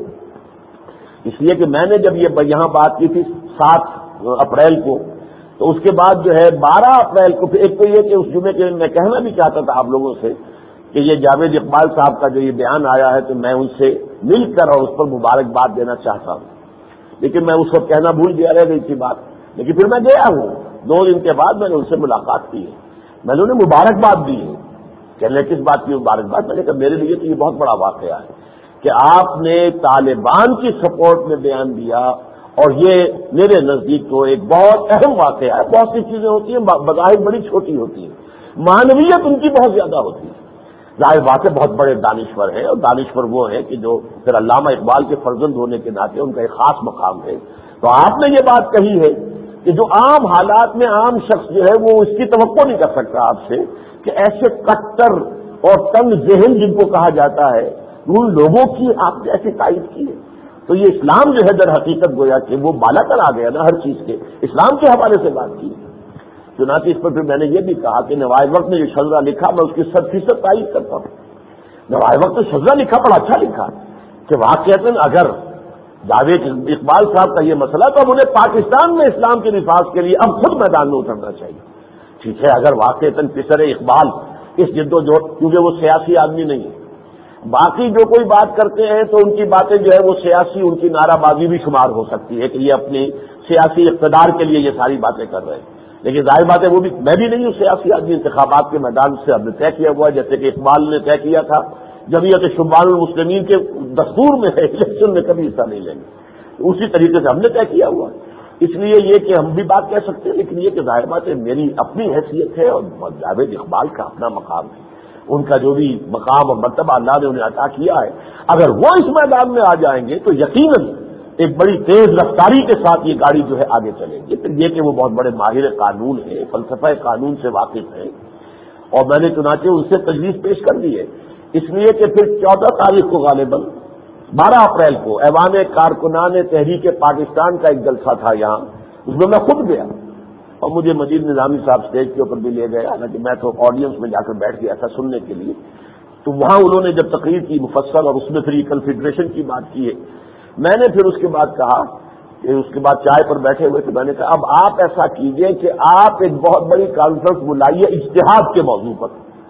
اس لیے کہ میں نے جب یہ یہاں بات کی تھی سات اپریل کو، تو اس کے بعد جو ہے بارہ اپریل کو ایک تو یہ کہ اس جمعے کے میں کہنا بھی چاہتا تھا آپ لوگوں سے کہ یہ جاوید اقبال صاحب کا جو یہ بیان آیا ہے تو میں ان سے مل کر اور اس پر مبارکباد دینا چاہتا ہوں، لیکن میں اس وقت کہنا بھول گیا، رہ گئی تھی بات. لیکن پھر میں گیا ہوں، دو دن کے بعد میں نے ان سے ملاقات کی ہے، میں نے انہیں مبارکباد دی ہے. کہنے کس بات کی مبارکباد؟ میں نے کہا میرے لیے تو یہ بہت بڑا واقعہ ہے کہ آپ نے طالبان کی سپورٹ میں بیان دیا، اور یہ میرے نزدیک تو ایک بہت اہم واقعہ ہے. بہت سی چیزیں ہوتی ہیں بظاہر بڑی چھوٹی ہوتی ہیں، معنویت ان کی بہت زیادہ ہوتی ہے. ظاہر بات ہے بہت بڑے دانشور ہیں، اور دانشور وہ ہیں کہ جو پھر علامہ اقبال کے فرزند ہونے کے ناطے ان کا ایک خاص مقام ہے. تو آپ نے یہ بات کہی ہے کہ جو عام حالات میں عام شخص جو ہے وہ اس کی توقع نہیں کر سکتا آپ سے کہ ایسے کٹر اور تنگ ذہن جن کو کہا جاتا ہے ان لوگوں کی آپ نے ایسی تائید کی ہے. تو یہ اسلام جو ہے در حقیقت گویا کہ وہ بالا کر آ گیا نا ہر چیز کے، اسلام کے حوالے سے بات کی. چنانچہ اس پر پھر میں نے یہ بھی کہا کہ نوائے وقت نے جو شذرہ لکھا میں اس کی صد فیصد تائید کرتا ہوں. نوائے وقت نے شذرہ لکھا بڑا اچھا لکھا کہ واقعتاً اگر جاوید اقبال صاحب کا یہ مسئلہ تو اب انہیں پاکستان میں اسلام کے نفاذ کے لیے اب خود میدان میں اترنا چاہیے. ٹھیک ہے، اگر واقعتاً پسر اقبال اس جد و جہد، کیونکہ وہ سیاسی آدمی نہیں ہے، باقی جو کوئی بات کرتے ہیں تو ان کی باتیں جو ہے وہ سیاسی، ان کی نعرہ بازی بھی شمار ہو سکتی ہے کہ یہ اپنی سیاسی اقتدار کے لیے یہ ساری باتیں کر رہے ہیں. لیکن ظاہر بات ہے وہ بھی میں بھی نہیں ہوں سیاسی آدمی، انتخابات کے میدان سے ہم نے طے کیا ہوا ہے، جیسے کہ اقبال نے طے کیا تھا جمعیت شبان المسلمین کے دستور میں ہے الیکشن میں کبھی حصہ نہیں لیں گے، اسی طریقے سے ہم نے طے کیا ہوا. اس لیے یہ کہ ہم بھی بات کہہ سکتے ہیں، لیکن یہ کہ ظاہر بات ہے میری اپنی حیثیت ہے اور جاوید اقبال کا اپنا مقام ہے، ان کا جو بھی مقام اور مرتبہ اللہ نے انہیں عطا کیا ہے، اگر وہ اس میدان میں آ جائیں گے تو یقیناً ایک بڑی تیز رفتاری کے ساتھ یہ گاڑی جو ہے آگے چلے گی. پھر یہ کہ وہ بہت بڑے ماہر قانون ہیں، فلسفہ قانون سے واقف ہیں، اور میں نے چنانچہ ان سے تجویز پیش کر دی ہے. اس لیے کہ پھر چودہ تاریخ کو غالباً بارہ اپریل کو ایوان کارکنان تحریک پاکستان کا ایک جلسہ تھا یہاں، اس میں میں خود گیا اور مجھے مجید نظامی صاحب اسٹیج کے اوپر بھی لے گئے، حالانکہ میں تو آڈینس میں جا کر بیٹھ گیا تھا سننے کے لیے. تو وہاں انہوں نے جب تقریر کی مفصل اور اس میں پھر یہ کنفیڈریشن کی بات کی ہے، میں نے پھر اس کے بعد کہا کہ اس کے بعد چائے پر بیٹھے ہوئے تھے، میں نے کہا اب آپ ایسا کیجئے کہ آپ ایک بہت بڑی کانفرنس بلائیے اجتہاد کے موضوع پر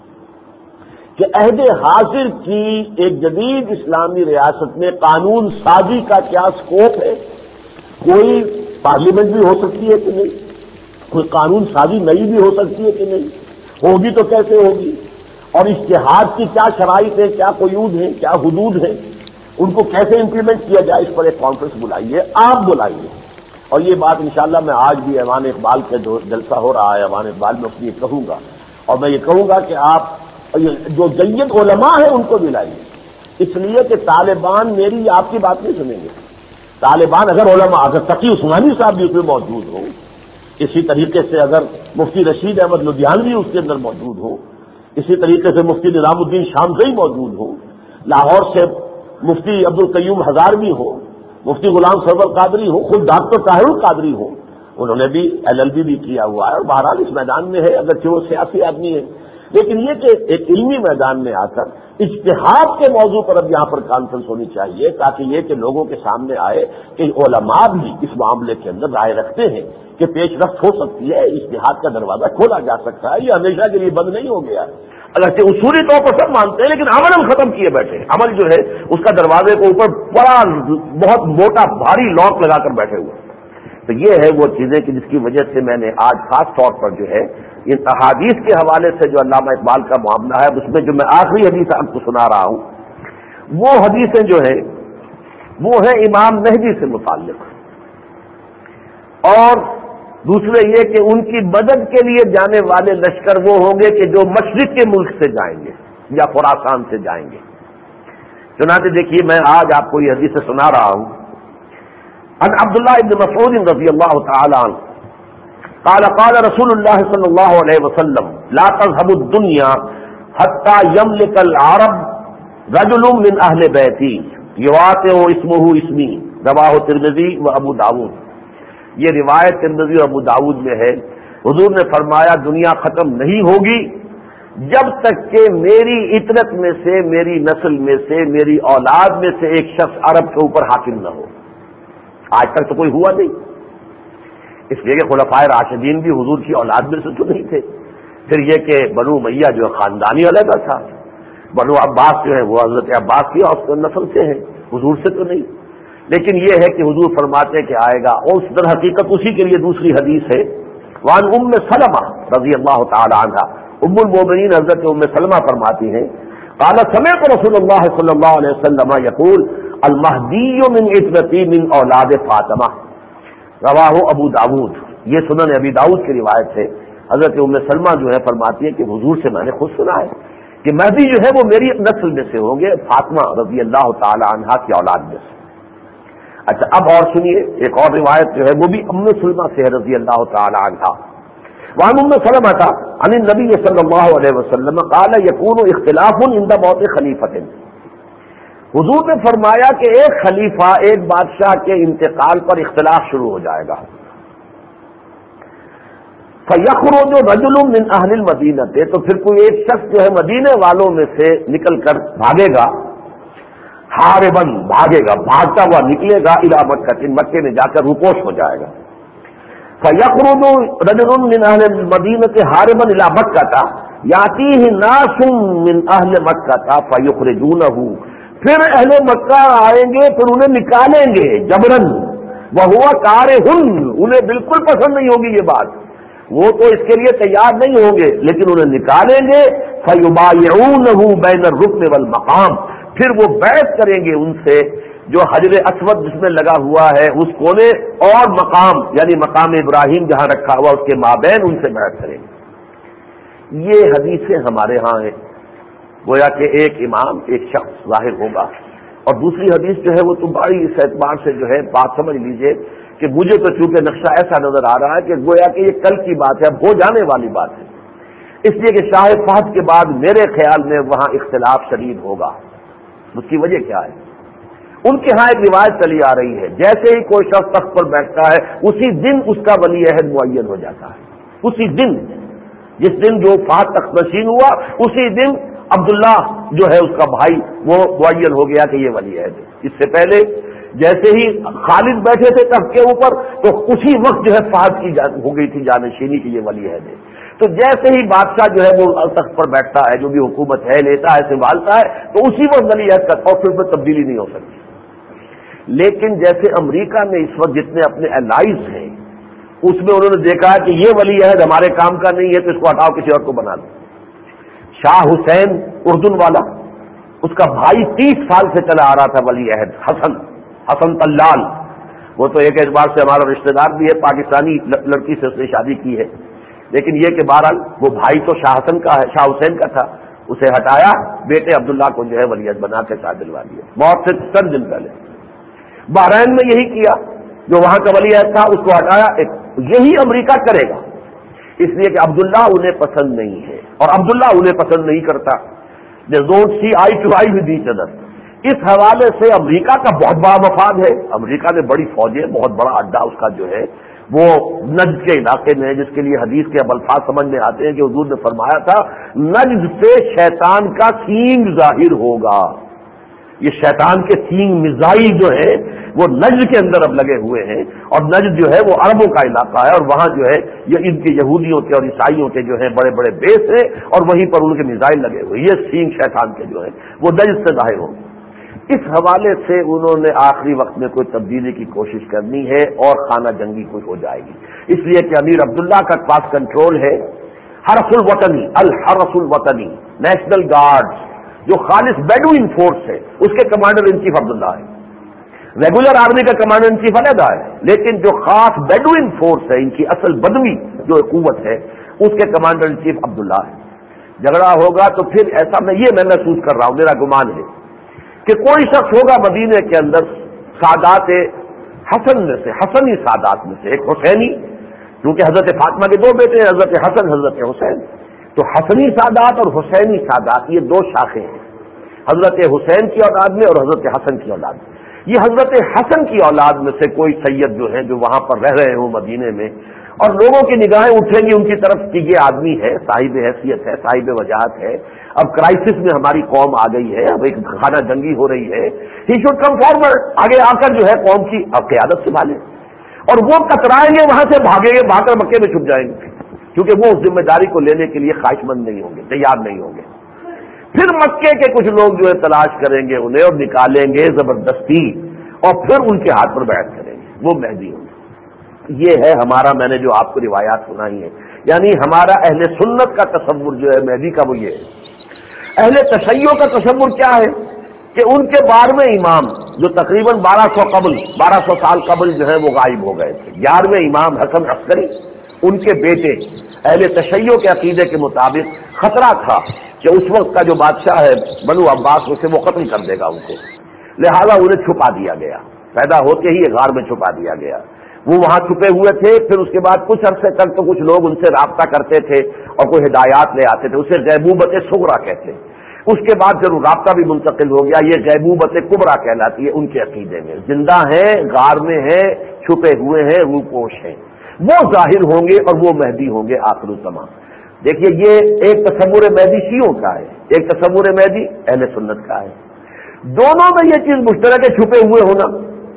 کہ عہد حاضر کی ایک جدید اسلامی ریاست میں قانون سازی کا کیا سکوپ ہے. کوئی پارلیمنٹ بھی ہو سکتی ہے کہ نہیں، کوئی قانون سازی نئی بھی ہو سکتی ہے کہ نہیں، ہوگی تو کیسے ہوگی، اور اجتہاد کی کیا شرائط ہیں، کیا قیود ہیں، کیا حدود ہیں، ان کو کیسے امپلیمنٹ کیا جائے. اس پر ایک کانفرنس بلائیے، آپ بلائیے. اور یہ بات انشاءاللہ میں آج بھی ایوان اقبال کا جو جلسہ ہو رہا ہے ایوان اقبال میں اس لیے کہوں گا، اور میں یہ کہوں گا کہ آپ جو جید علماء ہیں ان کو بلائیے. اس لیے کہ طالبان میری آپ کی بات نہیں سنیں گے. طالبان اگر علماء، اگر تقی عثمانی صاحب بھی اس میں موجود ہو، اسی طریقے سے اگر مفتی رشید احمد لدھیانوی اس کے اندر موجود ہو، اسی طریقے سے مفتی نظام الدین شامزئی موجود ہو، لاہور سے مفتی عبد القیوم ہزاروی ہو، مفتی غلام سرور قادری ہو، خود ڈاکٹر طاہر القادری ہو، انہوں نے بھی ایل ایل بی بھی کیا ہوا ہے اور بہرحال اس میدان میں ہے اگرچہ وہ سیاسی آدمی ہے. لیکن یہ کہ ایک علمی میدان میں آ کر اجتہاد کے موضوع پر اب یہاں پر کانفرنس ہونی چاہیے، تاکہ یہ کہ لوگوں کے سامنے آئے کہ علماء بھی اس معاملے کے اندر رائے رکھتے ہیں کہ پیش رفت ہو سکتی ہے، اجتہاد کا دروازہ کھولا جا سکتا ہے، یہ ہمیشہ کے لیے بند نہیں ہو گیا. اگرچہ اصولی طور پر سب مانتے ہیں لیکن عمل ہم ختم کیے بیٹھے، عمل جو ہے اس کا دروازے کو اوپر بڑا بہت موٹا بھاری لاک لگا کر بیٹھے ہوئے. تو یہ ہے وہ چیزیں کہ جس کی وجہ سے میں نے آج خاص طور پر جو ہے ان احادیث کے حوالے سے جو علامہ اقبال کا معاملہ ہے اس میں جو میں آخری حدیث آپ کو سنا رہا ہوں وہ حدیثیں جو ہے وہ ہے امام مہدی سے متعلق، اور دوسرے یہ کہ ان کی مدد کے لیے جانے والے لشکر وہ ہوں گے کہ جو مشرق کے ملک سے جائیں گے یا خراسان سے جائیں گے. چنانچہ دیکھیے میں آج آپ کو یہ حدیث سنا رہا ہوں. عن عبداللہ ابن مسعود رضی اللہ تعالی عنہ قال قال رسول اللہ صلی اللہ علیہ وسلم لا تذهب الدنيا حتى يملك العرب رجل من اہل بیتی یواطئ اسمہ اسمی رواه ترمذی و ابو داود. یہ روایت ترمذی اور ابو داود میں ہے. حضور نے فرمایا دنیا ختم نہیں ہوگی جب تک کہ میری اطرت میں سے، میری نسل میں سے، میری اولاد میں سے ایک شخص عرب کے اوپر حاکم نہ ہو۔ آج تک تو کوئی ہوا نہیں، اس لیے کہ خلفائے راشدین بھی حضور کی اولاد میں سے تو نہیں تھے۔ پھر یہ کہ بنو امیہ جو خاندانی علیحدہ تھا، بنو عباس جو ہے وہ حضرت عباس کی اور نسل سے ہیں، حضور سے تو نہیں۔ لیکن یہ ہے کہ حضور فرماتے کہ آئے گا، اور اس در حقیقت اسی کے لیے دوسری حدیث ہے، وعن ام سلمہ رضی اللہ تعالی عنہ، ام المومنین حضرت ام سلمہ فرماتی ہیں، قال سمعت رسول اللہ صلی اللہ علیہ وسلم یقول المہدی من عترتی من اولاد فاطمہ، رواہ ابو داود۔ یہ سنن ابی داؤد کی روایت ہے۔ حضرت ام سلمہ جو ہے فرماتی ہے کہ حضور سے میں نے خود سنا ہے کہ مہدی جو ہے وہ میری نسل میں سے ہوں گے، فاطمہ رضی اللہ تعالی عنہا کی اولاد میں سے۔ اچھا اب اور سنیے، ایک اور روایت جو ہے وہ بھی ام سلمہ سے ہے رضی اللہ تعالی عنہا۔ وعن ام سلمہ عن النبی صلی اللہ علیہ وسلم قال یکون اختلاف عند موت خلیفۃ، حضور نے فرمایا کہ ایک خلیفہ، ایک بادشاہ کے انتقال پر اختلاف شروع ہو جائے گا۔ فَيَخْرُجُ رَجُلٌ مِّنْ أَهْلِ الْمَدِينَةِ، تو پھر کوئی ایک شخص جو ہے مدینے والوں میں سے نکل کر بھاگے گا، حارباً بھاگے گا، بھاگتا ہوا نکلے گا، الی مکہ، مکے میں جا کر روپوش ہو جائے گا۔ فَيَخْرُجُ رَجُلٌ مِّنْ أَهْلِ الْمَدِينَةِ حَارِبًا إِلَى مَكَّةَ يَأْتِيهِ نَاسٌ مِّنْ أَهْلِ مَكَّةَ فَيُخْرِجُونَهُ، پھر اہل مکہ آئیں گے، پھر انہیں نکالیں گے جبرن، وَهُوَ كَارِهٌ، انہیں بالکل پسند نہیں ہوگی یہ بات، وہ تو اس کے لیے تیار نہیں ہوں گے، لیکن انہیں نکالیں گے۔ فَيُبَايِعُونَهُ بَيْنَ الرُّكْنِ وَالْمَقَامِ، پھر وہ بیعت کریں گے ان سے جو حجر اسود جس میں لگا ہوا ہے اس کونے اور مقام یعنی مقام ابراہیم جہاں رکھا ہوا اس کے مابین ان سے بیعت کریں گے۔ یہ حدیثیں ہمارے ہاں ہیں، گویا کہ ایک امام ایک شخص ظاہر ہوگا، اور دوسری حدیث جو ہے وہ تو بڑی اس اعتبار سے جو ہے بات سمجھ لیجئے کہ مجھے تو چونکہ نقشہ ایسا نظر آ رہا ہے کہ گویا کہ یہ کل کی بات ہے، اب ہو جانے والی بات ہے، اس لیے کہ شاہ فہد کے بعد میرے خیال میں وہاں اختلاف شدید ہوگا۔ اس کی وجہ کیا ہے؟ ان کے ہاں ایک روایت چلی آ رہی ہے، جیسے ہی کوئی شخص تخت پر بیٹھتا ہے اسی دن اس کا ولی عہد معین ہو جاتا ہے، اسی دن، جس دن جو فہد تخت نشین ہوا اسی دن عبداللہ جو ہے اس کا بھائی وہ معین ہو گیا کہ یہ ولی عہد ہے۔ اس سے پہلے جیسے ہی خالد بیٹھے تھے تخت کے اوپر تو اسی وقت جو ہے فہد کی ہو گئی تھی جانشینی کی یہ ولی عہد ہے۔ تو جیسے ہی بادشاہ جو ہے وہ تخت پر بیٹھتا ہے، جو بھی حکومت ہے لیتا ہے سنبھالتا ہے، تو اسی وقت ولی عہد کا اور پھر میں تبدیلی نہیں ہو سکتی۔ لیکن جیسے امریکہ میں اس وقت جتنے اپنے الائز ہیں اس میں انہوں نے دیکھا کہ یہ ولی عہد ہمارے کام کا نہیں ہے تو اس کو ہٹاؤ، کسی اور کو بنا دو۔ شاہ حسین اردن والا، اس کا بھائی تیس سال سے چلا آ رہا تھا ولی عہد حسن حسن طلال، وہ تو ایک اعتبار سے ہمارا رشتہ دار بھی ہے، پاکستانی لڑکی سے اس نے شادی کی ہے، لیکن یہ کہ بہرحال وہ بھائی تو شاہ حسن کا ہے، شاہ حسین کا تھا، اسے ہٹایا، بیٹے عبداللہ کو جو ہے ولی عہد بنا کے شاد دلوا دیا موت سے چند دن پہلے۔ بحرین میں یہی کیا، جو وہاں کا ولی عہد تھا اس کو ہٹایا، یہی امریکہ کرے گا، اس لیے کہ عبداللہ انہیں پسند نہیں ہے اور عبداللہ انہیں پسند نہیں کرتا۔ They don't see eye to eye with each other۔ اس حوالے سے امریکہ کا بہت بڑا مفاد ہے، امریکہ نے بڑی فوجیں، بہت بڑا اڈا اس کا جو ہے وہ نجد کے علاقے میں، جس کے لیے حدیث کے اب الفاظ سمجھ میں آتے ہیں کہ حضور نے فرمایا تھا نجد سے شیطان کا سینگ ظاہر ہوگا۔ یہ شیطان کے سینگ میزائل جو ہے وہ نجد کے اندر اب لگے ہوئے ہیں، اور نجد جو ہے وہ عربوں کا علاقہ ہے، اور وہاں جو ہے یہ ان کے یہودیوں کے اور عیسائیوں کے جو ہے بڑے بڑے بیس ہیں، اور وہیں پر ان کے میزائل لگے ہوئے، یہ سینگ شیطان کے جو ہے وہ نجد سے ظاہر ہوں۔ اس حوالے سے انہوں نے آخری وقت میں کوئی تبدیلی کی کوشش کرنی ہے اور خانہ جنگی کوئی ہو جائے گی، اس لیے کہ امیر عبداللہ کا پاس کنٹرول ہے حرس الوطنی، الحرس الوطنی، نیشنل گارڈز جو خالص بیڈوئن فورس ہے، اس کے کمانڈر ان چیف عبداللہ ہے۔ ریگولر آرمی کا کمانڈر ان چیف علیحدہ ہے، لیکن جو خاص بیڈوئن فورس ہے، ان کی اصل بدوی جو قوت ہے، اس کے کمانڈر ان چیف عبداللہ ہے۔ جھگڑا ہوگا تو پھر ایسا میں یہ میں محسوس کر رہا ہوں، میرا گمان ہے کہ کوئی شخص ہوگا مدینے کے اندر سادات حسن میں سے، حسنی سادات میں سے ایک حسینی، کیونکہ حضرت فاطمہ کے دو بیٹے ہیں، حضرت حسن حضرت حسین، تو حسنی سادات اور حسینی سادات یہ دو شاخیں ہیں، حضرت حسین کی اولاد میں اور حضرت حسن کی اولاد میں۔ یہ حضرت حسن کی اولاد میں سے کوئی سید جو ہے جو وہاں پر رہ رہے ہوں مدینے میں، اور لوگوں کی نگاہیں اٹھیں گی ان کی طرف کہ یہ آدمی ہے، صاحب حیثیت ہے، صاحب وجاہت ہے، اب کرائسس میں ہماری قوم آ گئی ہے، اب ایک خانہ جنگی ہو رہی ہے، ہی شوڈ کم فارورڈ، آگے آ کر جو ہے قوم کی اب قیادت سنبھالے، اور وہ کترائیں گے، وہاں سے بھاگیں گے، بھاگ کر مکے میں چھپ جائیں گے، کیونکہ وہ اس ذمہ داری کو لینے کے لیے خواہش مند نہیں ہوں گے، تیار نہیں ہوں گے۔ پھر مکے کے کچھ لوگ جو ہے تلاش کریں گے انہیں اور نکالیں گے زبردستی، اور پھر ان کے ہاتھ پر بیعت کریں گے، وہ مہدی ہوں گے۔ یہ ہے ہمارا، میں نے جو آپ کو روایات سنائی ہیں، یعنی ہمارا اہل سنت کا تصور جو ہے مہدی کا وہ یہ ہے۔ اہل تشیع کا تصور کیا ہے کہ ان کے بارہویں امام جو تقریباً بارہ سو قبل بارہ سو سال قبل جو ہے وہ غائب ہو گئے تھے، گیارہویں امام حسن عسکری، ان کے بیٹے اہل تشیع کے عقیدے کے مطابق خطرہ تھا کہ اس وقت کا جو بادشاہ ہے بنو عباس اسے وہ ختم کر دے گا ان کو، لہذا انہیں چھپا دیا گیا، پیدا ہوتے ہی غار میں چھپا دیا گیا۔ وہ وہاں چھپے ہوئے تھے، پھر اس کے بعد کچھ عرصے تک تو کچھ لوگ ان سے رابطہ کرتے تھے اور کوئی ہدایات لے آتے تھے، اسے غیبوبت صغریٰ کہتے ہیں۔ اس کے بعد جب رابطہ بھی منتقل ہو گیا، یہ غیبوبت کبریٰ کہلاتی ہے ان کے عقیدے میں، زندہ ہیں، غار میں ہیں، چھپے ہوئے ہیں، روپوش ہیں، وہ ظاہر ہوں گے اور وہ مہدی ہوں گے آخر الزمان۔ دیکھیے یہ ایک تصور مہدی شیعوں کا ہے، ایک تصور مہدی اہل سنت کا ہے، دونوں میں یہ چیز مشترک ہے، چھپے ہوئے ہونا،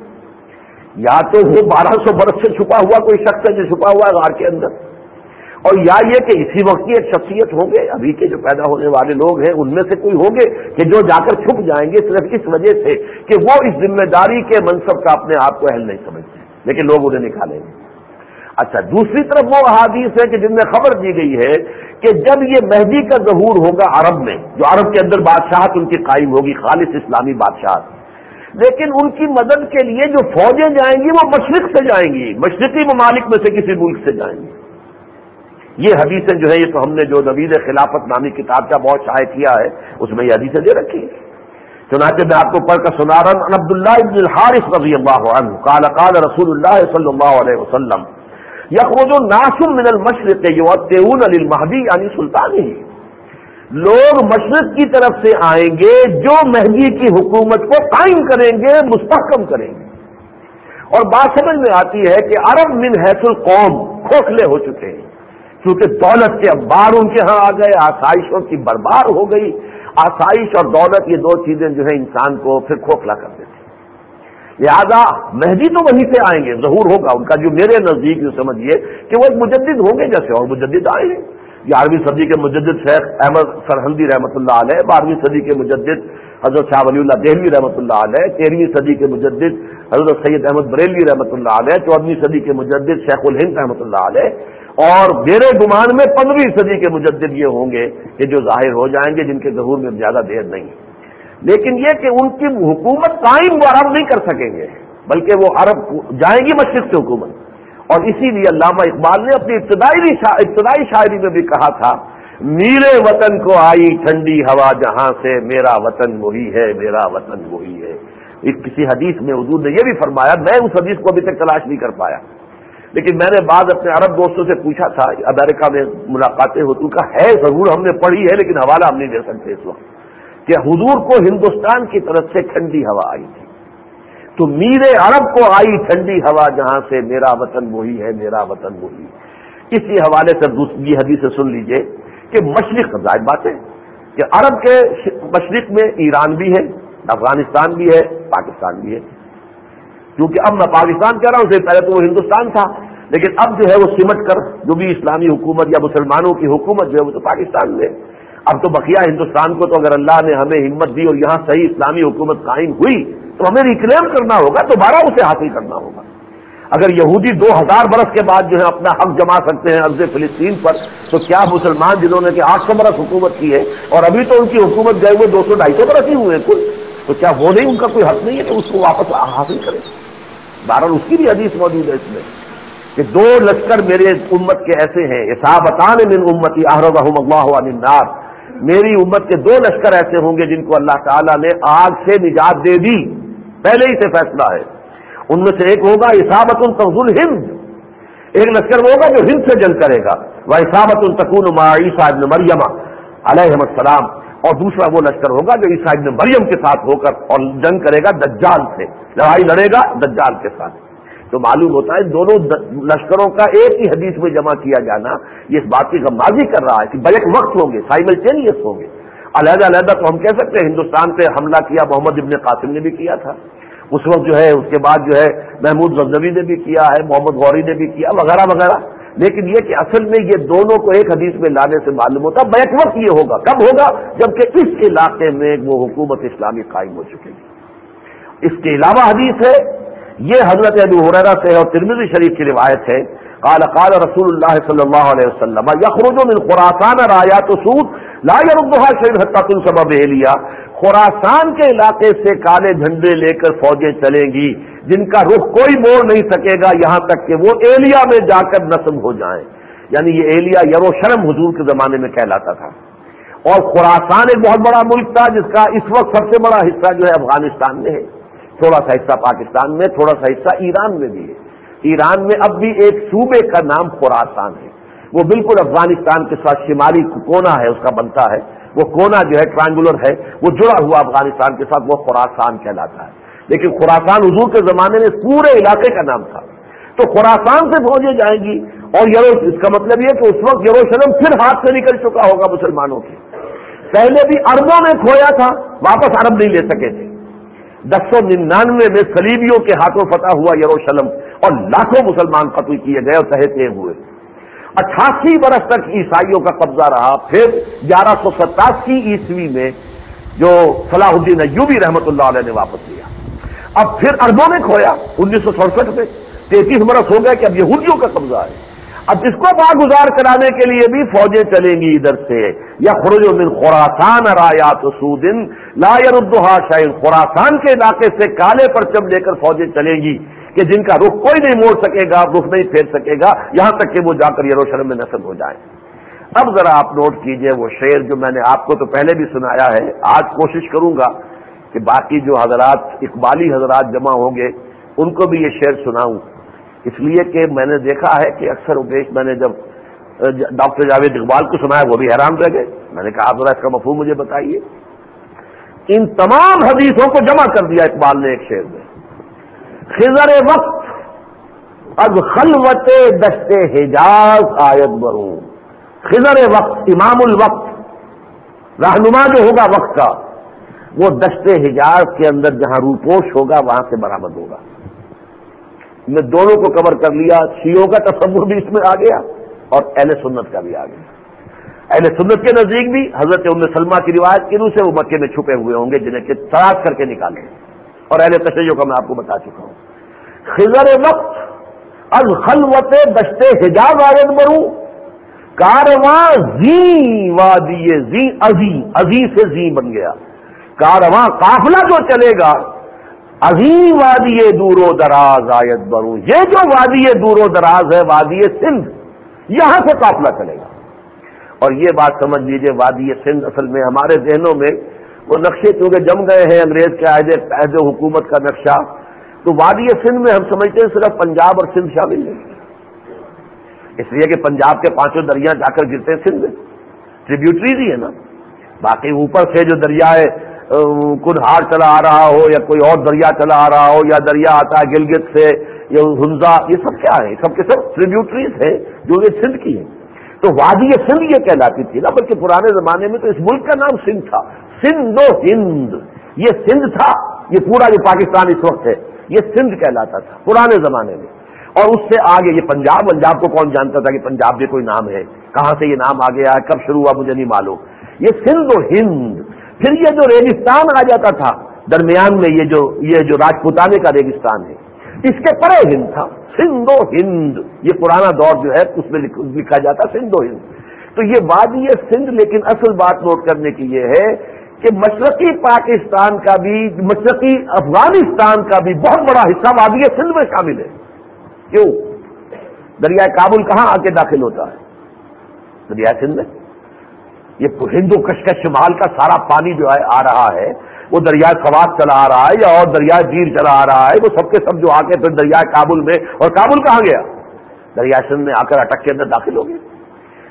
یا تو وہ بارہ سو برس سے چھپا ہوا کوئی شخص ہے جو چھپا ہوا ہے غار کے اندر، اور یا یہ کہ اسی وقت کی ایک شخصیت ہوں گے، ابھی کے جو پیدا ہونے والے لوگ ہیں ان میں سے کوئی ہوں گے کہ جو جا کر چھپ جائیں گے صرف اس وجہ سے کہ وہ اس ذمہ داری کے منصب کا اپنے آپ کو اہل نہیں سمجھتے، لیکن لوگ انہیں نکالیں گے۔ اچھا، دوسری طرف وہ احادیث ہے کہ جن میں خبر دی گئی ہے کہ جب یہ مہدی کا ظہور ہوگا عرب میں، جو عرب کے اندر بادشاہت ان کی قائم ہوگی، خالص اسلامی بادشاہت، لیکن ان کی مدد کے لیے جو فوجیں جائیں گی وہ مشرق سے جائیں گی، مشرقی ممالک میں سے کسی ملک سے جائیں گی۔ یہ حدیثیں جو ہے یہ تو ہم نے جو نوید خلافت نامی کتاب کا بہت شائع کیا ہے اس میں یہ حدیثیں دے رکھی ہیں۔ چنانچہ میں آپ کو پڑھ کر سنا رہا ہوں، عبداللہ ابن الحارث رضی اللہ عنہ قال قال رسول اللہ صلی اللہ علیہ وسلم یخرج الناس من المشرق یؤتون للمہدی عن سلطانہ، لوگ مشرق کی طرف سے آئیں گے جو مہدی کی حکومت کو قائم کریں گے، مستحکم کریں گے۔ اور بات سمجھ میں آتی ہے کہ عرب من حیث القوم کھوکھلے ہو چکے ہیں، کیونکہ دولت کے انبار ان کے ہاں آ گئے، آسائشوں کی بربار ہو گئی، آسائش اور دولت یہ دو چیزیں جو ہے انسان کو پھر کھوکھلا کر دیتی، لہذا مہدی تو وہیں سے آئیں گے، ظہور ہوگا ان کا، جو میرے نزدیک جو سمجھیے کہ وہ ایک مجدد ہوں گے جیسے اور مجدد آئے ہیں۔ گیارہویں صدی کے مجدد شیخ احمد سرہندی رحمۃ اللہ علیہ، بارہویں صدی کے مجدد حضرت شاہ ولی اللہ دہلوی رحمۃ اللہ علیہ، تیرہویں صدی کے مجدد حضرت سید احمد بریلوی رحمۃ اللہ علیہ، چودہویں صدی کے مجدد شیخ الہند رحمۃ اللہ علیہ، اور میرے گمان میں پندرہویں صدی کے مجدد یہ ہوں گے کہ جو ظاہر ہو جائیں گے، جن کے ظہور میں زیادہ دیر نہیں ہے۔ لیکن یہ کہ ان کی حکومت قائم وہ عرب نہیں کر سکیں گے، بلکہ وہ عرب جائیں گی مشرق سے حکومت، اور اسی لیے علامہ اقبال نے اپنی ابتدائی ابتدائی شاعری میں بھی کہا تھا، میرے وطن کو آئی ٹھنڈی ہوا جہاں سے، میرا وطن وہی ہے، میرا وطن وہی ہے۔ اس کسی حدیث میں حضور نے یہ بھی فرمایا، میں اس حدیث کو ابھی تک تلاش نہیں کر پایا، لیکن میں نے بعض اپنے عرب دوستوں سے پوچھا تھا، امریکہ میں ملاقاتیں ہوتی کا ہے ضرور، ہم نے پڑھی ہے لیکن حوالہ ہم نہیں دے سکتے اس وقت، کہ حضور کو ہندوستان کی طرف سے ٹھنڈی ہوا آئی تھی، تو میرے عرب کو آئی ٹھنڈی ہوا جہاں سے، میرا وطن وہی ہے، میرا وطن وہی ہے۔ اسی حوالے سے دوسری حدیث سن لیجئے کہ مشرق ظاہر بات ہے کہ عرب کے مشرق میں ایران بھی ہے، افغانستان بھی ہے، پاکستان بھی ہے، کیونکہ اب میں پاکستان کہہ رہا ہوں، اس سے پہلے تو وہ ہندوستان تھا، لیکن اب جو ہے وہ سمٹ کر جو بھی اسلامی حکومت یا مسلمانوں کی حکومت جو ہے وہ تو پاکستان میں، اب تو بقیہ ہندوستان کو تو اگر اللہ نے ہمیں ہمت دی اور یہاں صحیح اسلامی حکومت قائم ہوئی تو ہمیں ریکلیم کرنا ہوگا، دوبارہ اسے حاصل کرنا ہوگا۔ اگر یہودی دو ہزار برس کے بعد جو ہے اپنا حق جما سکتے ہیں ارض فلسطین پر، تو کیا مسلمان جنہوں نے کہ آٹھ سو برس حکومت کی ہے اور ابھی تو ان کی حکومت گئے ہوئے دو سو ڈھائی سو برس ہی ہوئے کل، تو کیا وہ نہیں، ان کا کوئی حق نہیں ہے کہ اس کو واپس حاصل کرے؟ بہرحال اس کی بھی حدیث موجود ہے اس میں کہ دو لشکر میرے امت کے ایسے ہیں، اصابتان من امتی احرزهم اللہ عن النار، میری امت کے دو لشکر ایسے ہوں گے جن کو اللہ تعالیٰ نے آگ سے نجات دے دی، پہلے ہی سے فیصلہ ہے۔ ان میں سے ایک ہوگا اصابت تغزو ہند، ایک لشکر وہ ہوگا جو ہند سے جنگ کرے گا، وہ اصابت تکون مع عیسیٰ ابن مریم علیہ السلام، اور دوسرا وہ لشکر ہوگا جو عیسیٰ ابن مریم کے ساتھ ہو کر اور جنگ کرے گا دجال سے، لڑائی لڑے گا دجال کے ساتھ۔ تو معلوم ہوتا ہے دونوں لشکروں کا ایک ہی حدیث میں جمع کیا جانا یہ اس بات کی غمازی کر رہا ہے کہ بیک وقت ہوں گے، سائملٹینیس ہوں گے۔ علیحدہ علیحدہ تو ہم کہہ سکتے ہیں ہندوستان پہ حملہ کیا محمد ابن قاسم نے بھی کیا تھا اس وقت جو ہے، اس کے بعد جو ہے محمود غزنوی نے بھی کیا ہے، محمد غوری نے بھی کیا وغیرہ وغیرہ، لیکن یہ کہ اصل میں یہ دونوں کو ایک حدیث میں لانے سے معلوم ہوتا بیک وقت یہ ہوگا۔ کب ہوگا؟ جبکہ اس علاقے میں وہ حکومت اسلامی قائم ہو چکے گی۔ اس کے علاوہ حدیث ہے، یہ حضرت ابو ہریرہ سے اور ترمذی شریف کی روایت ہے، قال قال رسول اللہ صلی اللہ علیہ وسلم یخرج من خراسان رایات سود لا يردها شيء حتى تنصب بہلیہ، خراسان کے علاقے سے کالے جھنڈے لے کر فوجیں چلیں گی جن کا رخ کوئی موڑ نہیں سکے گا یہاں تک کہ وہ ایلیا میں جا کر نصب ہو جائیں۔ یعنی یہ ایلیا یروشلم حضور کے زمانے میں کہلاتا تھا، اور خراسان ایک بہت بڑا ملک تھا جس کا اس وقت سب سے بڑا حصہ جو ہے افغانستان میں ہے، تھوڑا سا حصہ پاکستان میں، تھوڑا سا حصہ ایران میں بھی ہے۔ ایران میں اب بھی ایک صوبے کا نام خراسان ہے، وہ بالکل افغانستان کے ساتھ شمالی کونا ہے اس کا بنتا ہے، وہ کونا جو ہے ٹرائنگولر ہے، وہ جڑا ہوا افغانستان کے ساتھ، وہ خراسان کہلاتا ہے۔ لیکن خراسان حضور کے زمانے میں پورے علاقے کا نام تھا۔ تو خراسان سے فوجیں جائیں گی، اور یرو اس کا مطلب یہ کہ اس وقت یروشلم پھر ہاتھ سے نکل چکا ہوگا مسلمانوں کے۔ پہلے بھی اربوں نے کھویا تھا، واپس عرب نہیں لے سکے تھے۔ دس سو ننانوے میں صلیبیوں کے ہاتھوں فتح ہوا یروشلم، اور لاکھوں مسلمان قتل کیے گئے اور تہہ تیغ ہوئے۔ اٹھاسی برس تک عیسائیوں کا قبضہ رہا، پھر گیارہ سو ستاسی عیسوی میں جو صلاح الدین ایوبی رحمۃ اللہ علیہ نے واپس لیا۔ اب پھر اربوں نے کھویا انیس سو سڑسٹھ میں، تینتیس برس ہو گئے کہ اب یہودیوں کا قبضہ ہے۔ اب اس کو باگزار کرانے کے لیے بھی فوجیں چلیں گی ادھر سے، یخرج من خراسان رایات سود لا يردها شيء، خراسان کے علاقے سے کالے پرچم لے کر فوجیں چلیں گی کہ جن کا رخ کوئی نہیں موڑ سکے گا، رخ نہیں پھیر سکے گا، یہاں تک کہ وہ جا کر یروشلم میں نصب ہو جائیں۔ اب ذرا آپ نوٹ کیجئے وہ شعر جو میں نے آپ کو تو پہلے بھی سنایا ہے، آج کوشش کروں گا کہ باقی جو حضرات اقبالی حضرات جمع ہوں گے ان کو بھی یہ شعر سناؤں، اس لیے کہ میں نے دیکھا ہے کہ اکثر و بیش میں نے جب ڈاکٹر جاوید اقبال کو سنایا وہ بھی حیران رہ گئے۔ میں نے کہا آپ ذرا اس کا مفہوم مجھے بتائیے۔ ان تمام حدیثوں کو جمع کر دیا اقبال نے ایک شعر میں، خضر وقت از خلوت دشت حجاز آیت بروں، خضر وقت امام الوقت، رہنما جو ہوگا وقت کا، وہ دشت حجاز کے اندر جہاں روپوش ہوگا وہاں سے برآمد ہوگا۔ میں دونوں کو کور کر لیا، شیعوں کا تصور بھی اس میں آ گیا اور اہل سنت کا بھی آ گیا۔ اہل سنت کے نزدیک بھی حضرت ام سلمہ کی روایت کی روح سے وہ مکے میں چھپے ہوئے ہوں گے جنہیں کہ تلاش کر کے نکالیں، اور اہل تشیع کا میں آپ کو بتا چکا ہوں۔ خضر وقت از خلوت دشت حجاز آیت بروں، کارواں زی وادی زی ازی، ازی سے زی بن گیا، کارواں قافلہ جو چلے گا عظیم وادی دور و دراز آیت بروں، یہ جو وادی دور و دراز ہے وادی سندھ، یہاں سے قافلہ چلے گا۔ اور یہ بات سمجھ لیجئے وادی سندھ اصل میں ہمارے ذہنوں میں وہ نقشے چونکہ جم گئے ہیں انگریز کے عہد عہد حکومت کا نقشہ، تو وادی سندھ میں ہم سمجھتے ہیں صرف پنجاب اور سندھ شامل ہے، اس لیے کہ پنجاب کے پانچوں دریا جا کر گرتے ہیں سندھ میں، ٹریبیوٹریز ہی ہے نا۔ باقی اوپر سے جو دریائے کنہار چلا آ رہا ہو یا کوئی اور دریا چلا آ رہا ہو یا دریا آتا ہے گلگت سے یا ہنزا، یہ سب کیا ہے؟ سب کے سب ٹریبیوٹریز ہیں جو یہ سندھ کی ہیں۔ تو وادی سندھ یہ کہلاتی تھی نا، بلکہ پرانے زمانے میں تو اس ملک کا نام سندھ تھا، سندھ و ہند، یہ سندھ تھا، یہ پورا جو پاکستان اس وقت ہے یہ سندھ کہلاتا تھا پرانے زمانے میں۔ اور اس سے آگے یہ پنجاب، پنجاب کو کون جانتا تھا کہ پنجاب بھی کوئی نام ہے، کہاں سے یہ نام آ گیا ہے، کب شروع ہوا مجھے نہیں معلوم۔ یہ سندھ و ہند، پھر یہ جو ریگستان آ جاتا تھا درمیان میں، یہ جو یہ جو راجپوتانے کا ریگستان ہے، اس کے پرے ہند تھا، سندھ و ہند، یہ پرانا دور جو ہے اس میں لکھا جاتا سندھ و ہند۔ تو یہ وادی سندھ، لیکن اصل بات نوٹ کرنے کی یہ ہے کہ مشرقی پاکستان کا بھی، مشرقی افغانستان کا بھی بہت بڑا حصہ وادی سندھ میں شامل ہے۔ کیوں؟ دریائے کابل کہاں آ کے داخل ہوتا ہے؟ دریائے سندھ میں۔ یہ ہندو کش کا شمال کا سارا پانی جو ہے آ رہا ہے، وہ دریائے سوات چلا آ رہا ہے یا اور دریائے جیر چلا آ رہا ہے، وہ سب کے سب جو آ کے پھر دریائے کابل میں، اور کابل کہاں گیا؟ دریائے سندھ میں آ کر اٹک کے اندر داخل ہو گئے۔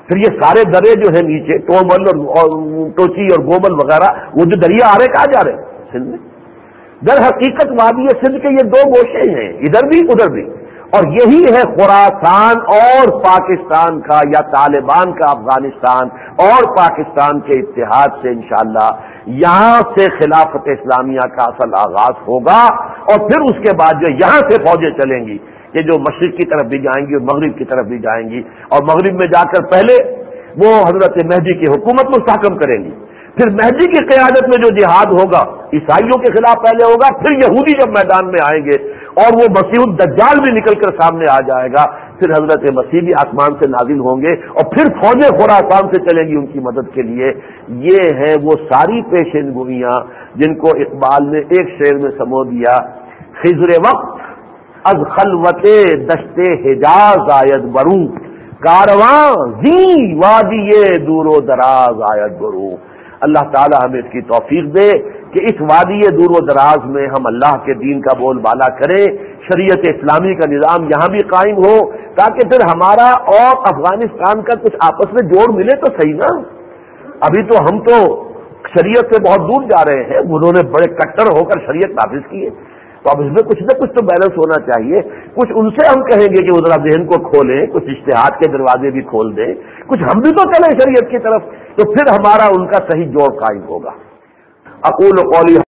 پھر یہ سارے درے جو ہیں نیچے ٹومل اور ٹوچی اور گومل وغیرہ، وہ جو دریا آ رہے کہاں جا رہے ہیں؟ سندھ میں۔ در حقیقت وادی سندھ کے یہ دو گوشے ہیں، ادھر بھی ادھر بھی، اور یہی ہے خراسان اور پاکستان کا، یا طالبان کا افغانستان اور پاکستان کے اتحاد سے انشاءاللہ یہاں سے خلافت اسلامیہ کا اصل آغاز ہوگا، اور پھر اس کے بعد جو یہاں سے فوجیں چلیں گی، یہ جو مشرق کی طرف بھی جائیں گی اور مغرب کی طرف بھی جائیں گی، اور مغرب میں جا کر پہلے وہ حضرت مہدی کی حکومت مستحکم کریں گی، پھر مہدی کی قیادت میں جو جہاد ہوگا عیسائیوں کے خلاف پہلے ہوگا، پھر یہودی جب میدان میں آئیں گے اور وہ مسیح الدجال بھی نکل کر سامنے آ جائے گا، پھر حضرت مسیح بھی آسمان سے نازل ہوں گے اور پھر فوجیں خراسان سے چلیں گی ان کی مدد کے لیے۔ یہ ہیں وہ ساری پیشین گوئیاں جن کو اقبال نے ایک شعر میں سمو دیا، خضر وقت از خلوت دشت حجاز آید برو، کارواں زی وادی دور و دراز آید برو۔ اللہ تعالی ہمیں اس کی توفیق دے کہ اس وادی دور و دراز میں ہم اللہ کے دین کا بول بالا کریں، شریعت اسلامی کا نظام یہاں بھی قائم ہو، تاکہ پھر ہمارا اور افغانستان کا کچھ آپس میں جوڑ ملے تو صحیح نا۔ ابھی تو ہم تو شریعت سے بہت دور جا رہے ہیں، انہوں نے بڑے کٹر ہو کر شریعت نافذ کی ہے، تو اب اس میں کچھ نہ کچھ تو بیلنس ہونا چاہیے۔ کچھ ان سے ہم کہیں گے کہ وہ ذرا ذہن کو کھولیں، کچھ اجتہاد کے دروازے بھی کھول دیں، کچھ ہم بھی تو چلیں شریعت کی طرف، تو پھر ہمارا ان کا صحیح جوڑ قائم ہوگا۔ اقول قولی